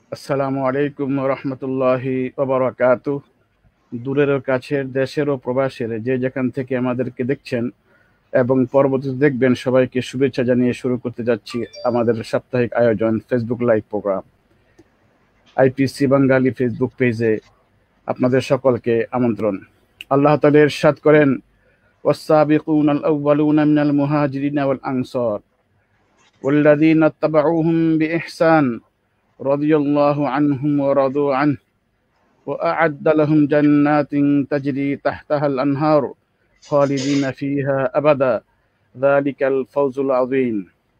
আসসালামু আলাইকুম রহমতুল্লাহি ওয়া বারাকাতুহু। দূরের ও কাছের, দেশের ও প্রবাসের যে যেখান থেকে আমাদেরকে দেখছেন এবং পরবর্তীতে দেখবেন, সবাইকে শুভেচ্ছা জানিয়ে শুরু করতে যাচ্ছি আমাদের সাপ্তাহিক আয়োজন Facebook live program. IPC Bangali Facebook পেজে আপনাদের সকলকে আমন্ত্রণ। আল্লাহ তাআলা ইরশাদ করেন, ওয়াস-সাবিকুনাল আউওয়ালুনা মিনাল মুহাজিরিনা ওয়াল আনসার ওয়াল্লাযীনা ইত্তাবাউহুম বিইহসান রাদিয়াল্লাহু আনহুম ওয়া রাদু আনহু وأعد لهم جنات تجري تحتها الأنهار خالدين فيها أبدا ذلك الفوز العظيم।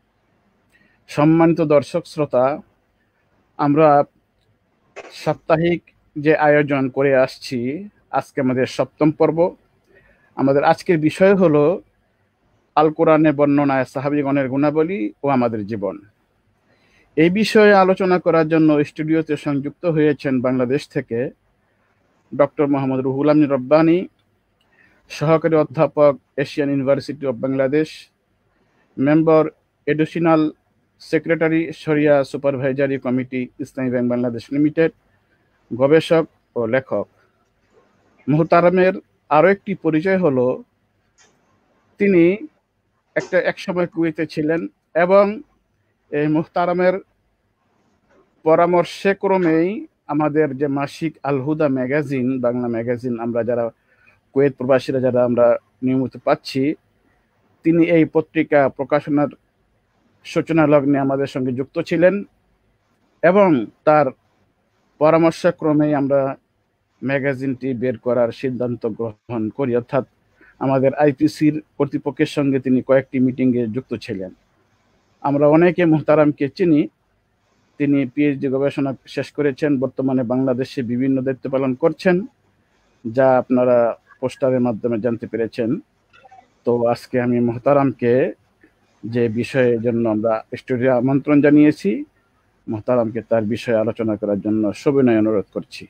সম্মানিত দর্শক শ্রোতা, আমরা সাপ্তাহিক যে আয়োজন করে আসছি, আজকে আমাদের সপ্তম পর্ব। আমাদের আজকের বিষয় হলো আল কোরআনে বর্ণনায় সাহাবীগণের গুণাবলী ও আমাদের জীবন। এই বিষয়ে আলোচনা করার জন্য স্টুডিওতে সংযুক্ত হয়েছেন বাংলাদেশ থেকে ডক্টর মোহাম্মদ রুহুল আমিন রব্বানী, সহকারী অধ্যাপক, Asian university of Bangladesh, member, additional secretary, শরিয়া supervisory committee, Islami bank Bangladesh limited, গবেষক ও লেখক। মুহতারামের আরও একটি পরিচয় হলো, তিনি একসময় কুয়েতে ছিলেন এবং এই মুহতারামের পরামর্শে ক্রমেই আমাদের যে মাসিক আল হুদা ম্যাগাজিন, বাংলা ম্যাগাজিন, আমরা যারা কুয়েত প্রবাসীরা যারা আমরা নিয়মিত পাচ্ছি, তিনি এই পত্রিকা প্রকাশনার সূচনা লগ্নে আমাদের সঙ্গে যুক্ত ছিলেন এবং তার পরামর্শক্রমেই আমরা ম্যাগাজিনটি বের করার সিদ্ধান্ত গ্রহণ করি। অর্থাৎ আমাদের আইপিসির কর্তৃপক্ষের সঙ্গে তিনি কয়েকটি মিটিংয়ে যুক্ত ছিলেন। আমরা অনেকে মুহতারামকে চিনি। তিনি পিএইচডি গবেষণা শেষ করেছেন, বর্তমানে বাংলাদেশে বিভিন্ন দায়িত্ব পালন করছেন, যা আপনারা পোস্টারের মাধ্যমে জানতে পেরেছেন। তো আজকে আমি মুহতারামকে যে বিষয়ের জন্য আমরা স্টুডিও আমন্ত্রণ জানিয়েছি, মুহতারামকে তার বিষয়ে আলোচনা করার জন্য সবিনয় অনুরোধ করছি।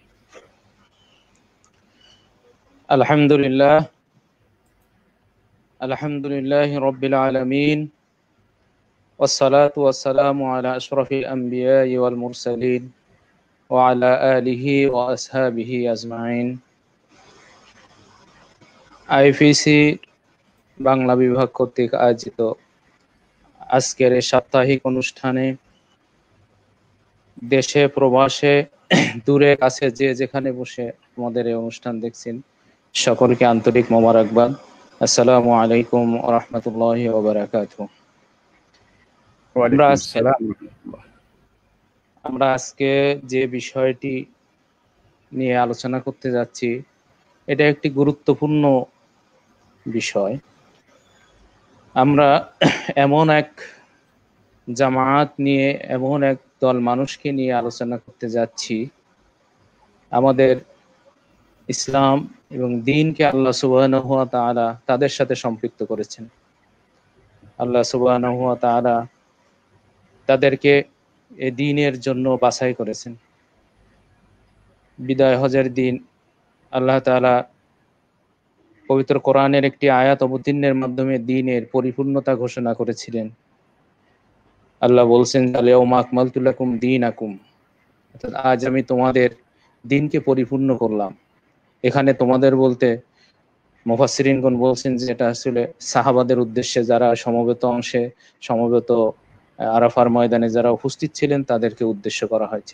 আলহামদুলিল্লাহ রাব্বিল আলামিন, ওয়াসসালাতু ওয়াসসালামু আলা আশরাফিল আমবিয়াই ওয়াল মুরসালিন ওয়া আলা আলিহি ওয়া আসহাবিহি আজমাইন। আইপিসি বাংলা বিভাগ কর্তৃক আয়োজিত আজকের এই সাপ্তাহিক অনুষ্ঠানে দেশে প্রবাসে দূরে কাছে যে যেখানে বসে আমাদের এই অনুষ্ঠান দেখছেন, সকলকে আন্তরিক মোবারকবাদ। আসসালামু আলাইকুম ওয়া রাহমাতুল্লাহি ওয়া বারাকাতুহু। আমরা আজকে যে বিষয়টি নিয়ে আলোচনা করতে যাচ্ছি, এটা একটি গুরুত্বপূর্ণ বিষয়। আমরা এমন এক জামায়াত নিয়ে, এমন এক দল মানুষকে নিয়ে আলোচনা করতে যাচ্ছি, আমাদের ইসলাম এবং দ্বীনকে আল্লাহ সুবহানাহু ওয়া তাআলা তাদের সাথে সম্পৃক্ত করেছেন। আল্লাহ সুবহানাহু ওয়া তাআলা তাদেরকে এই দ্বীনের জন্য বাছাই করেছেন। বিদায় হজের দিন আল্লাহ তাআলা পবিত্র কোরআনের একটি আয়াত অবতীর্ণের মাধ্যমে দ্বীনের পরিপূর্ণতা ঘোষণা করেছিলেন। আল্লাহ বলছেন, আল-ইয়াউমা আকমালতু লাকুম দীনাকুম, অর্থাৎ আজ আমি তোমাদের দ্বীনকে পরিপূর্ণ করলাম। এখানে তোমাদের বলতে মুফাসসিরিনগণ বলছেন যে এটা আসলে সাহাবাদের উদ্দেশ্যে, যারা সমবেত আরাফার ময়দানে যারা উপস্থিত ছিলেন তাদেরকে উদ্দেশ্য করা হয়েছে।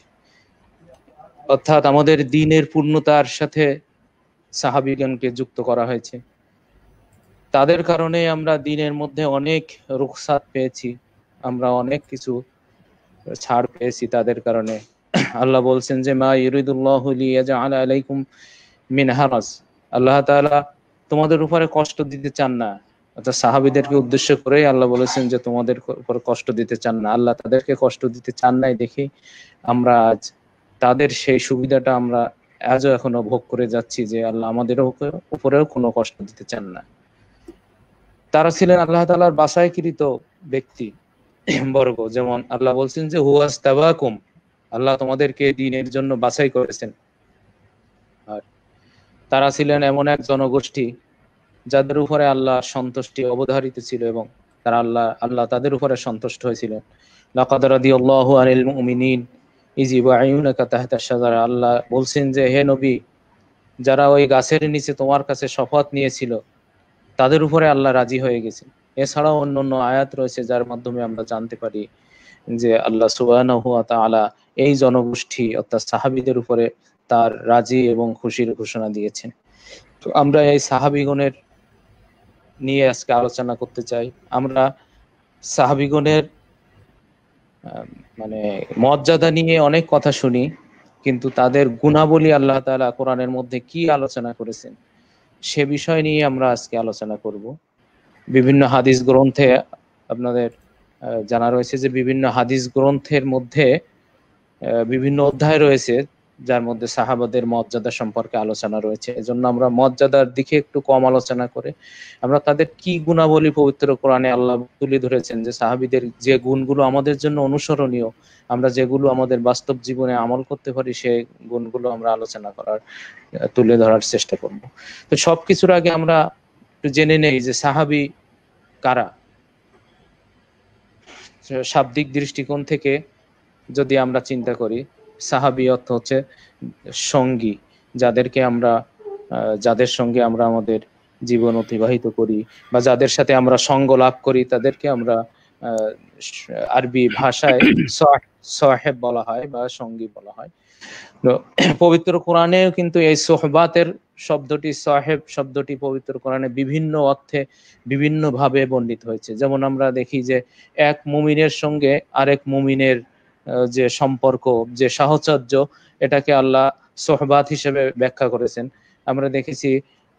অর্থাৎ আমাদের দ্বীনের পূর্ণতার সাথে সাহাবীগণকে যুক্ত করা হয়েছে। তাদের কারণে আমরা দ্বীনের মধ্যে অনেক রুখসাত পেয়েছি, আমরা অনেক কিছু ছাড় পেয়েছি তাদের কারণে। আল্লাহ বলছেন যে মা ইউরিদুল্লাহু লিয়াজআলা আলাইকুম মিন হারাজ, আল্লাহ তাআলা তোমাদের উপরে কষ্ট দিতে চান না। অর্থাৎ সাহাবীদেরকে উদ্দেশ্য করেই আল্লাহ বলেছেন যে তোমাদের উপর কষ্ট দিতে চান না। আল্লাহ তাদেরকে কষ্ট দিতে চান নাই দেখে আমরা আজ তাদের সেই সুবিধাটা আমরা আজও এখনো ভোগ করে যাচ্ছি, যে আল্লাহ আমাদের উপরেও কোনো কষ্ট দিতে চান না। তারা ছিলেন আল্লাহ তাআলার বাছাইকৃত ব্যক্তি বর্গ। যেমন আল্লাহ বলছেন যে হুয়াস্তাবাকুম, আল্লাহ তোমাদেরকে দ্বীনের জন্য বাছাই করেছেন। আর তারা ছিলেন এমন এক জনগোষ্ঠী যাদের উপরে আল্লাহ সন্তুষ্টি অবধারিত ছিল এবং তারা আল্লাহ তাদের উপরে সন্তুষ্ট হয়েছিলেন। লাকাদ রাদিয়াল্লাহু আনিল মুমিনিন ইজিবাইউনাকা তাহতা শাজারা, আল্লাহ বলছেন যে হে নবী, যারা ওই গাছের নিচে তোমার কাছে শপথ নিয়েছিল তাদের উপরে আল্লাহ রাজি হয়ে গেছেন। এছাড়াও অন্যান্য আয়াত রয়েছে যার মাধ্যমে আমরা জানতে পারি যে আল্লাহ সুবহানাহু ওয়া তাআলা এই জনগোষ্ঠী অর্থাৎ সাহাবীদের উপরে তার রাজি এবং খুশির ঘোষণা দিয়েছেন। তো আমরা এই সাহাবীগণের নিয়ে আজকে আলোচনা করতে চাই। আমরা সাহাবীগণের মানে মর্যাদা নিয়ে অনেক কথা শুনি, কিন্তু তাদের গুণাবলী আল্লাহ তাআলা কোরআনের মধ্যে কি আলোচনা করেছেন সে বিষয় নিয়ে আমরা আজকে আলোচনা করব। বিভিন্ন হাদিস গ্রন্থে আপনাদের জানা রয়েছে যে বিভিন্ন হাদিস গ্রন্থের মধ্যে বিভিন্ন অধ্যায় রয়েছে যার মধ্যে সাহাবাদের মর্যাদা সম্পর্কে আলোচনা রয়েছে। এজন্য আমরা মর্যাদার দিকে একটু কম আলোচনা করে আমরা তাদের কি গুণাবলী পবিত্র কোরআনে আল্লাহ তুলে ধরেছেন, যে সাহাবীদের যে গুণগুলো আমাদের জন্য অনুসরণীয়, আমরা যেগুলো আমাদের বাস্তব জীবনে আমল করতে পারি, সেই গুণগুলো আমরা আলোচনা করার তুলে ধরার চেষ্টা করব। তো সবকিছুর আগে আমরা একটু জেনে নেই যে সাহাবী কারা। শাব্দিক দৃষ্টিকোণ থেকে যদি আমরা চিন্তা করি, সাহাবী অর্থ হচ্ছে সঙ্গী, যাদেরকে আমরা যাদের সঙ্গে আমরা আমাদের জীবন অতিবাহিত করি বা যাদের সাথে আমরা সঙ্গ লাভ করি তাদেরকে আমরা আরবি ভাষায় সাহেব বলা হয় বা সঙ্গী বলা হয়। তো পবিত্র কোরআনেও কিন্তু এই সোহবাতের শব্দটি, সাহেব শব্দটি পবিত্র কোরআনে বিভিন্ন অর্থে বিভিন্ন ভাবে বর্ণিত হয়েছে। যেমন আমরা দেখি যে এক মুমিনের সঙ্গে আরেক মুমিনের যে সম্পর্ক, যে সাহচর্য, এটাকে আল্লাহ সোহবাত হিসেবে ব্যাখ্যা করেছেন। আমরা দেখেছি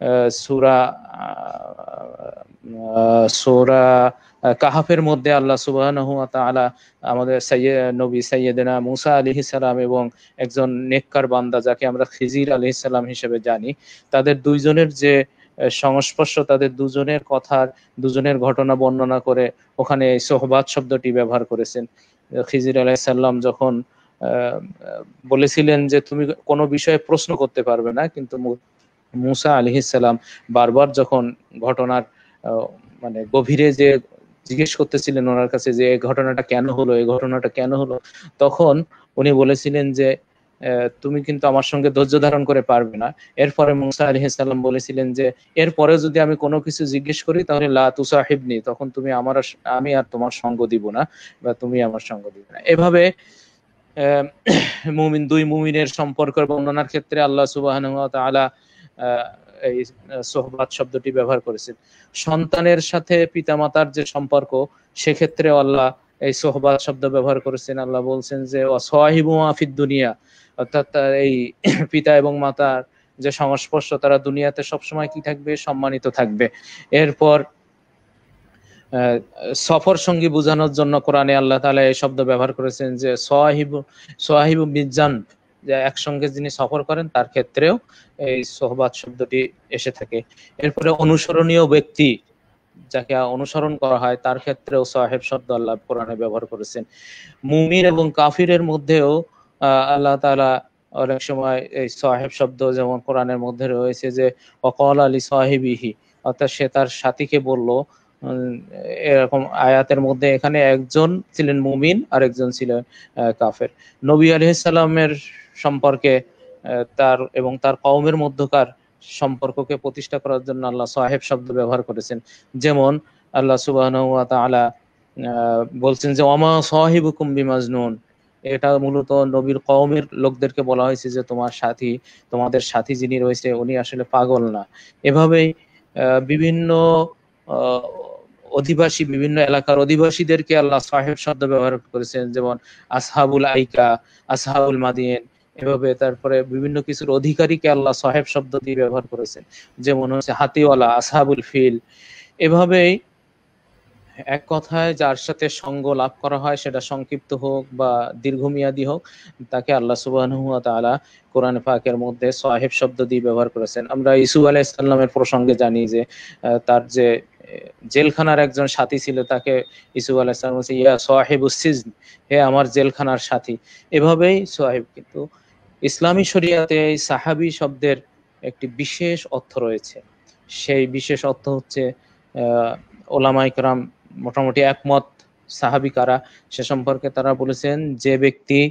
সূরা কাহাফের মধ্যে আল্লাহ সুবহানাহু ওয়া তাআলা আমাদের নবী সাইয়েদনা মুসা আলাইহিস সালাম এবং একজন নেককার বান্দা যাকে আমরা খিজির আলাইহিস সালাম হিসেবে জানি, তাদের দুইজনের যে সংস্পর্শ, তাদের দুজনের কথার, দুজনের ঘটনা বর্ণনা করে ওখানে এই সোহবাত শব্দটি ব্যবহার করেছেন। খিজির আলাইহিস সালাম যখন বলেছিলেন যে তুমি কোনো বিষয়ে প্রশ্ন করতে পারবে না, কিন্তু মুসা আলাইহিস সালাম বারবার যখন ঘটনার মানে গভীরে যে জিজ্ঞেস করতেছিলেন ওনার কাছে যে এই ঘটনাটা কেন হলো, এই ঘটনাটা কেন হলো, তখন উনি বলেছিলেন যে তুমি কিন্তু আমার সঙ্গে ধৈর্য ধারণ করে পারবে না। এরপরে মুসা আলাইহিস সালাম বলেছিলেন যে এরপরে যদি আমি কোনো কিছু জিজ্ঞেস করি তাহলে লা তুসাহিবনি, তখন তুমি আমি আর তোমার সঙ্গ দিব না বা তুমি আমার সঙ্গ দিবে না। এভাবে মুমিন, দুই মুমিনের সম্পর্কের বর্ণনার ক্ষেত্রে আল্লাহ সুবহানাহু ওয়া তাআলা এই সোহবাত শব্দটি ব্যবহার করেছেন। সন্তানের সাথে পিতামাতার যে সম্পর্ক, সেক্ষেত্রে আল্লাহ এই সোহবাত শব্দ ব্যবহার করেছেন। আল্লাহ বলছেন যে ওয়াসাহিবুহা ফিদ দুনিয়া, অর্থাৎ এই পিতা এবং মাতার যে সংস্পর্শ, তারা দুনিয়াতে সবসময় কি থাকবে, সম্মানিত থাকবে। এরপর সফর সঙ্গী বোঝানোর জন্য কোরআনে আল্লাহ তাআলা এই শব্দ ব্যবহার করেছেন যে সাহিবু বিজান, যে একসঙ্গে যিনি সফর করেন তার ক্ষেত্রেও এই সোহবাত শব্দটি এসে থাকে। এরপরে অনুসরণীয় ব্যক্তি, যাকে অনুসরণ করা হয়, তার ক্ষেত্রেও সাহেব শব্দ আল্লাহ কোরআনে ব্যবহার করেছেন। মুমিন এবং কাফিরের মধ্যেও আল্লাহ তাআলা অনেক সময় এই সাহেব শব্দ, যেমন কোরআনের মধ্যে রয়েছে যে ওয়াকালা লি সাহিবিহি, অর্থাৎ সে তার সাথীকে বলল, এরকম আয়াতের মধ্যে এখানে একজন ছিলেন মুমিন আর একজন ছিলেন কাফের। নবী আলাইহিস সালামের সম্পর্কে তার এবং তার কওমের মধ্যকার সম্পর্ককে প্রতিষ্ঠা করার জন্য আল্লাহ সাহেব শব্দ ব্যবহার করেছেন। যেমন আল্লাহ সুবহানাহু ওয়া তাআলা বলছেন যে ওয়ামা সাহিবুকুম বিমাজনুন, এটা মূলত নবীর কওমের লোকদেরকে বলা হয়েছে যে তোমাদের সাথী যিনি রয়েছে উনি আসলে পাগল না। এভাবেই বিভিন্ন অধিবাসী, বিভিন্ন এলাকার অধিবাসীদেরকে আল্লাহ সাহেব শব্দ ব্যবহার করেছেন, যেমন আসহাবুল আইকা, আসহাবুল মাদিন, এভাবে। তারপরে বিভিন্ন কিছুর অধিকারীকে আল্লাহ সাহেব শব্দ দিয়ে ব্যবহার করেছেন, যেমন হচ্ছে হাতিওয়ালা, আসহাবুল ফিল। এভাবেই এক কথায় যার সাথে সঙ্গ লাভ করা হয়, সেটা সংক্ষিপ্ত হোক বা দীর্ঘমেয়াদী হোক, তাকে আল্লাহ সুবহানাহু ওয়া তাআলা কোরআন পাকের মধ্যে সাহেব শব্দ দিয়ে ব্যবহার করেছেন। আমরা ইসু আলাইহিস সালামের প্রসঙ্গে জানি যে তার যে জেলখানার একজন সাথী ছিল, তাকে ইসু আলাইহিস সালাম বলেছে ইয়া সাহিবুস সিজন, হে আমার জেলখানার সাথী। এভাবেই সাহেব। কিন্তু ইসলামী শরিয়াতে এই সাহাবী শব্দের একটি বিশেষ অর্থ রয়েছে। সেই বিশেষ অর্থ হচ্ছে ওলামায়ে কেরাম মোটামুটি একমত সাহাবী কারা সে সম্পর্কে তারা বলেছেন যে ব্যক্তি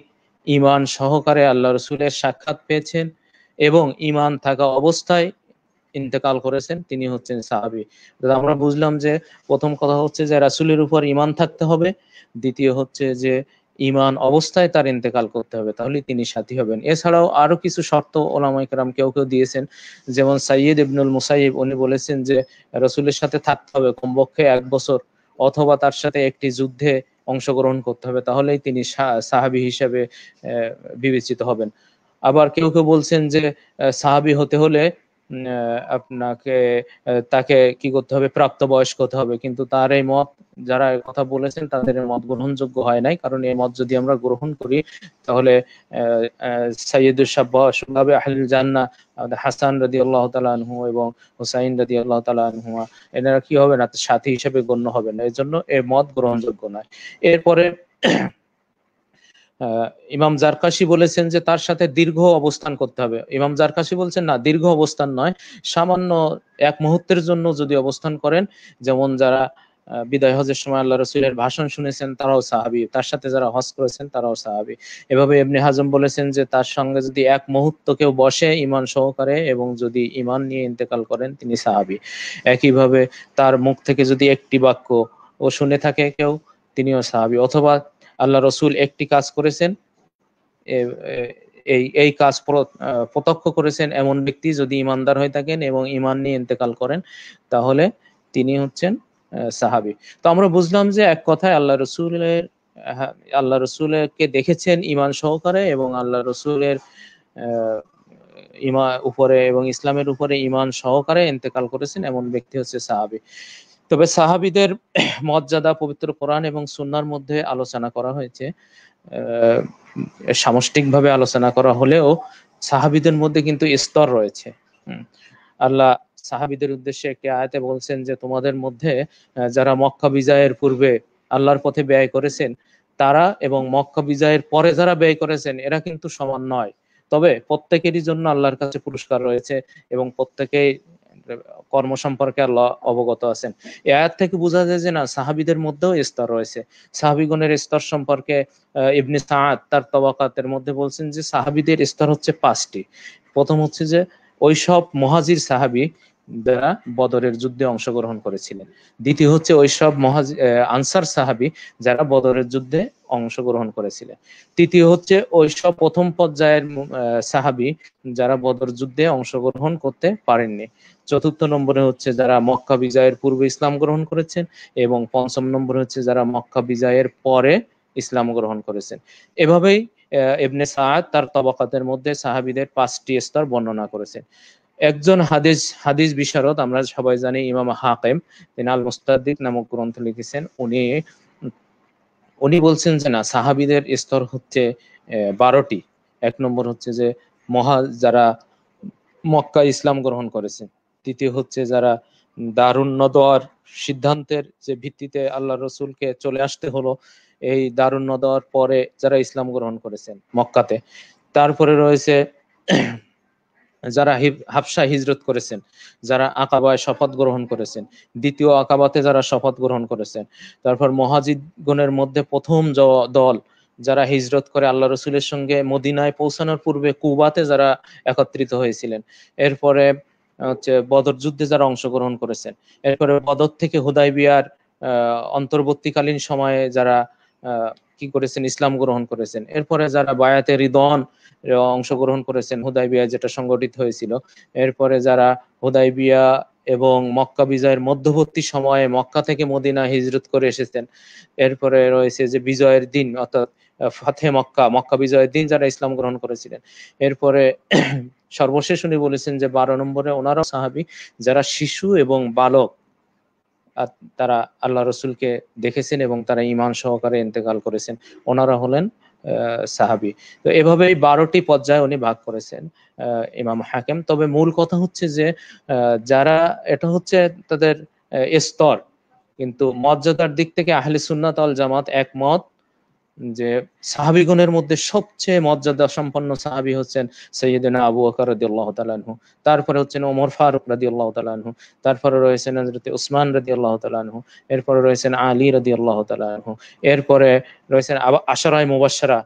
ঈমান সহকারে আল্লাহ রাসূলের সাক্ষাৎ পেয়েছেন এবং ঈমান থাকা অবস্থায় ইন্তেকাল করেছেন, তিনি হচ্ছেন সাহাবী। আমরা বুঝলাম যে প্রথম কথা হচ্ছে যে রাসূলের উপর ঈমান থাকতে হবে, দ্বিতীয় হচ্ছে যে ঈমান অবস্থায় তার ইন্তেকাল করতে হবে, তাহলে তিনি সাথী হবেন। এছাড়াও আরো কিছু শর্ত ওলামায়ে কেরাম কেউ কেউ দিয়েছেন, যেমন সাইয়্যিদ ইবনুল মুসাইয়্যিব উনি বলেছেন যে রাসূলের সাথে থাকতে হবে কমপক্ষে 1 বছর, অথবা তার সাথে একটি যুদ্ধে অংশগ্রহণ করতে হবে, তাহলেই তিনি সাহাবী হিসেবে বিবেচিত হবেন। আবার কেউ কেউ বলছেন যে সাহাবী হতে হলে আপনাকে তাকে কি করতে হবে, প্রাপ্তবয়স্ক হতে হবে, কিন্তু তার এই মত, যারা এই কথা বলেছেন তাদের এই মত গ্রহণযোগ্য হয় নাই, কারণ এই মত যদি আমরা গ্রহণ করি তাহলে সাইয়্যিদুশ শাবাবে আহলিল জান্নাহ হাসান রাদিয়াল্লাহু তাআলা আনহু এবং হুসাইন রাদিয়াল্লাহু তাআলা আনহুমা এনারা কি হবে না, সাথী হিসেবে গণ্য হবে না, এজন্য এই মত গ্রহণযোগ্য নয়। এরপরে ইমাম জারকাশি বলেছেন যে তার সাথে দীর্ঘ অবস্থান করতে হবে। ইমাম জারকাশি বলছেন না, দীর্ঘ অবস্থান নয়, সামান্য 1 মুহূর্তের জন্য যদি অবস্থান করেন, যেমন যারা বিদায় হজের সময় আল্লাহ রাসূলের ভাষণ শুনেছেন তারাও সাহাবী, তার সাথে যারা হজ করেছেন তারাও সাহাবী। এভাবে ইবনে হাজম বলেছেন যে তার সঙ্গে যদি 1 মুহূর্ত কেউ বসে ঈমান সহকারে এবং যদি ঈমান নিয়ে ইন্তেকাল করেন তিনি সাহাবী। একইভাবে তার মুখ থেকে যদি একটি বাক্য ও শুনে থাকে কেউ, তিনিও সাহাবী। অথবা আল্লাহ রসুল একটি কাজ করেছেন, এই কাজ প্রত্যক্ষ করেছেন এমন ব্যক্তি যদি ইমানদার হয়ে থাকেন এবং ইমান নিয়ে ইন্তেকাল করেন, তাহলে তিনি হচ্ছেন সাহাবী। তো আমরা বুঝলাম যে এক কথায় আল্লাহ রসুলকে দেখেছেন ইমান সহকারে এবং আল্লাহ রসুলের উপরে এবং ইসলামের উপরে ইমান সহকারে ইন্তেকাল করেছেন এমন ব্যক্তি হচ্ছে সাহাবী। তবে সাহাবীদের মর্যাদা পবিত্র কোরআন এবং সুন্নাহর মধ্যে আলোচনা করা হয়েছে, সামষ্টিকভাবে আলোচনা করা হলেও সাহাবীদের মধ্যে কিন্তু স্তর রয়েছে। আল্লাহ সাহাবীদের উদ্দেশ্যে একটি আয়াতে বলছেন যে তোমাদের মধ্যে যারা মক্কা বিজয়ের পূর্বে আল্লাহর পথে ব্যয় করেছেন তারা এবং মক্কা বিজয়ের পরে যারা ব্যয় করেছেন এরা কিন্তু সমান নয়, তবে প্রত্যেকেরই জন্য আল্লাহর কাছে পুরস্কার রয়েছে এবং প্রত্যেকেই কর্ম সম্পর্কে আল্লাহ অবগত আছেন। এই আয়াত থেকে বোঝা যায় যে না, সাহাবীদের মধ্যেও স্তর রয়েছে। সাহাবীগণের স্তর সম্পর্কে ইবনে সাআদ তার তাবাকাতের মধ্যে বলছেন যে সাহাবীদের স্তর হচ্ছে 5টি। প্রথম হচ্ছে যে ওইসব মুহাজির সাহাবী যারা বদরের যুদ্ধে অংশগ্রহণ করেছিলেন। দ্বিতীয় হচ্ছে ওইসব আনসার সাহাবী যারা বদরের যুদ্ধে অংশগ্রহণ করেছিলেন। তৃতীয় হচ্ছে ওইসব প্রথম পর্যায়ের সাহাবী যারা বদর যুদ্ধে অংশগ্রহণ করতে পারেননি। চতুর্থ নম্বরে হচ্ছে যারা মক্কা বিজয়ের পূর্বে ইসলাম গ্রহণ করেছেন এবং পঞ্চম নম্বরে হচ্ছে যারা মক্কা বিজয়ের পরে ইসলাম গ্রহণ করেছেন। এভাবেই ইবনে সাআদ তার তাবাকাতের মধ্যে সাহাবীদের 5টি স্তর বর্ণনা করেছেন। একজন হাদিস বিশারদ, আমরা সবাই জানি ইমাম হাকিম, তিনি আল মুস্তাদরিক নামক গ্রন্থ লিখেছেন। উনি বলছেন যে না, সাহাবীদের স্তর হচ্ছে 12টি। 1 নম্বর হচ্ছে যে যারা মক্কা ইসলাম গ্রহণ করেছেন। দ্বিতীয় হচ্ছে যারা দারুন নদওয়ার সিদ্ধান্তের যে ভিত্তিতে আল্লাহ রসুলকে চলে আসতে হলো, এই দারুন নদওয়ার পরে যারা ইসলাম গ্রহণ করেছেন মক্কাতে। তারপরে রয়েছে যারা হাবশা হিজরত করেছেন, যারা আকাবায় শপথ গ্রহণ করেছেন, দ্বিতীয় আকাবাতে যারা শপথ গ্রহণ করেছেন। তারপর মুহাজিরগণের মধ্যে প্রথম দল যারা হিজরত করে আল্লাহ রসুলের সঙ্গে মদিনায় পৌঁছানোর পূর্বে কুবাতে যারা একত্রিত হয়েছিলেন। এরপরে হচ্ছে বদর যুদ্ধে যারা অংশগ্রহণ করেছেন। এরপরে বদর থেকে হুদাইবিয়ার অন্তর্বর্তীকালীন সময়ে যারা কি করেছেন, ইসলাম গ্রহণ করেছেন। এরপরে যারা বায়াতে রিদওয়ান অংশগ্রহণ করেছেন, হুদাইবিয়া যেটা সংগঠিত হয়েছিল। এরপরে যারা হুদাইবিয়া এবং মক্কা বিজয়ের মধ্যবর্তী সময়ে মক্কা থেকে মদিনা হিজরত করে এসেছেন। এরপরে রয়েছে যে বিজয়ের দিন, অর্থাৎ ফাতে মক্কা বিজয়ের দিন যারা ইসলাম গ্রহণ করেছিলেন। এরপরে সর্বশেষ উনি বলেছেন যে 12 নম্বরে ওনারাও সাহাবী যারা শিশু এবং বালক তারা আল্লাহ রসুলকে দেখেছেন এবং তারা ঈমান সহকারে ইন্তেকাল করেছেন, ওনারা হলেন সাহাবী। তো এভাবেই 12টি পর্যায়ে উনি ভাগ করেছেন ইমাম হাকিম। তবে মূল কথা হচ্ছে যে যারা, এটা হচ্ছে তাদের স্তর, কিন্তু মর্যাদার দিক থেকে আহলে সুন্নাত ওয়াল জামাত একমত যে সাহাবীগণের মধ্যে সবচেয়ে মর্যাদা সম্পন্ন সাহাবী হচ্ছেন সাইয়্যিদনা আবু বকর রাদিয়াল্লাহু তাআলা আনহু, তারপরে হচ্ছেন ওমর ফারুক রাদিয়াল্লাহু তাআলা আনহু, তারপরে রয়েছেন হযরত উসমান রাদিয়াল্লাহু তাআলা আনহু, এরপরে রয়েছেন আলী রাদিয়াল্লাহু তাআলা আনহু, এরপরে রয়েছেন আশারায়ে মুবাশশারা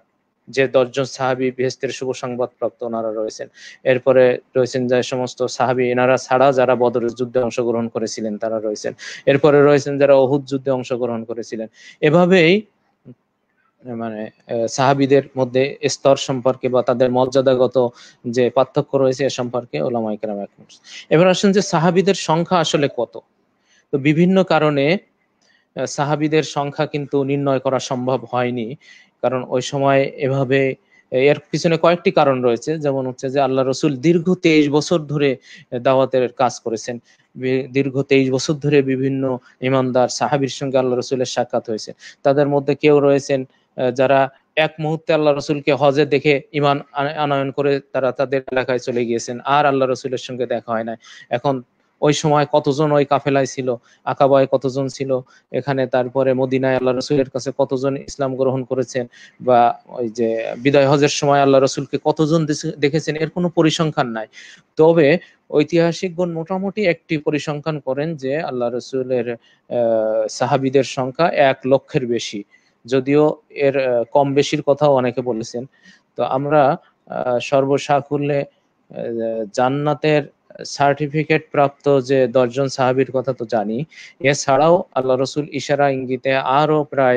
যে 10 জন সাহাবী বেহেশতের শুভ সংবাদ প্রাপ্ত ওনারা রয়েছেন। এরপরে রয়েছেন যে সমস্ত সাহাবী এনারা ছাড়া যারা বদরের যুদ্ধে অংশগ্রহণ করেছিলেন তারা রয়েছেন। এরপরে রয়েছেন যারা উহুদ যুদ্ধে অংশগ্রহণ করেছিলেন। এভাবেই মানে সাহাবীদের মধ্যে স্তর সম্পর্কে বা তাদের মর্যাদাগত যে পার্থক্য রয়েছে এ সম্পর্কে উলামায়ে কেরাম একমত। এবার আসেন যে সাহাবীদের সংখ্যা আসলে কত? তো বিভিন্ন কারণে সাহাবীদের সংখ্যা কিন্তু নির্ণয় করা সম্ভব হয়নি। কারণ ওই সময় এভাবে এর পিছনে কয়েকটি কারণ রয়েছে। যেমন হচ্ছে যে আল্লাহ রসুল দীর্ঘ 23 বছর ধরে দাওয়াতের কাজ করেছেন। দীর্ঘ 23 বছর ধরে বিভিন্ন ইমানদার সাহাবীর সঙ্গে আল্লাহ রসুলের সাক্ষাৎ হয়েছে। তাদের মধ্যে কেউ রয়েছেন যারা এক মুহূর্তে আল্লাহ রসুলকে হজে দেখে ঈমান আনয়ন করে তারা তাদের এলাকায় চলে গিয়েছেন। আর আল্লাহ রসুলের সঙ্গে দেখা হয় নাই। এখন ওই সময় কতজন ওই কাফেলায় ছিল, আকাবায় কতজন ছিল, এখানে তারপরে মদিনায় আল্লাহ রসুলের কাছে কতজন ইসলাম গ্রহণ করেছেন, বা ওই যে বিদায় হজের সময় আল্লাহ রসুলকে কতজন দেখেছেন, এর কোনো পরিসংখ্যান নাই। তবে ঐতিহাসিকগণ মোটামুটি একটি পরিসংখ্যান করেন যে আল্লাহ রসুলের সাহাবীদের সংখ্যা 1 লক্ষের বেশি। যদিও এর কম বেশির কথাও অনেকে বলেছেন। তো আমরা সর্বসাকুল্যে জান্নাতের সার্টিফিকেট প্রাপ্ত যে 10 জন সাহাবীর কথা তো জানি। এছাড়াও আল্লাহ রসুল ইশারা ইঙ্গিতে আরো প্রায়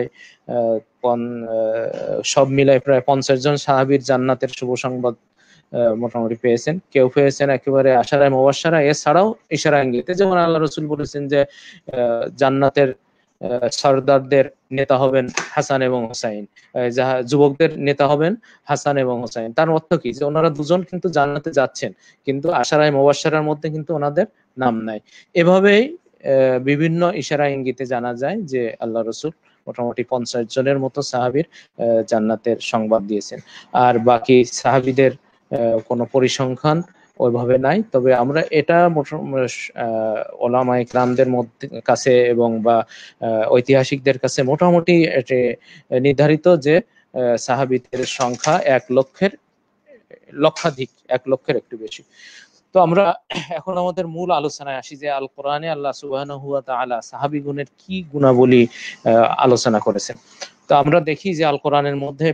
সব মিলায় প্রায় 50 জন সাহাবীর জান্নাতের শুভ সংবাদ মোটামুটি পেয়েছেন। কেউ পেয়েছেন একেবারে আশারায়ে মুবাশশারা, এছাড়াও ইশারা ইঙ্গিতে। যেমন আল্লাহ রসুল বলেছেন যে জান্নাতের সর্দারদের নেতা হবেন হাসান এবং হোসাইন, যুবকদের নেতা হবেন হাসান এবং হোসাইন। তার অর্থ কি? যে ওনারা দুজন কিন্তু জান্নাতে যাচ্ছেন, কিন্তু আশারায়ে মুবাশশারার মধ্যে কিন্তু ওনাদের নাম নাই। এভাবেই বিভিন্ন ইশারা ইঙ্গিতে জানা যায় যে আল্লাহ রসুল মোটামুটি 50 জনের মতো সাহাবীর জান্নাতের সংবাদ দিয়েছেন। আর বাকি সাহাবীদের কোনো পরিসংখ্যান ওইভাবে নাই। তবে আমরা এটা ওলামায়ে কেরামদের মধ্যে কাছে এবং বা ঐতিহাসিকদের কাছে মোটামুটি নির্ধারিত যে সাহাবীদের সংখ্যা 1 লক্ষের লক্ষাধিক, 1 লক্ষের একটু বেশি। তো আমরা এখন আমাদের মূল আলোচনায় আসি যে আল কোরআনে আল্লাহ সুবহানাহু ওয়া তাআলা সাহাবীগণের কি গুণাবলী আলোচনা করেছেন। তো আমরা দেখি যে আল কোরআনের মধ্যে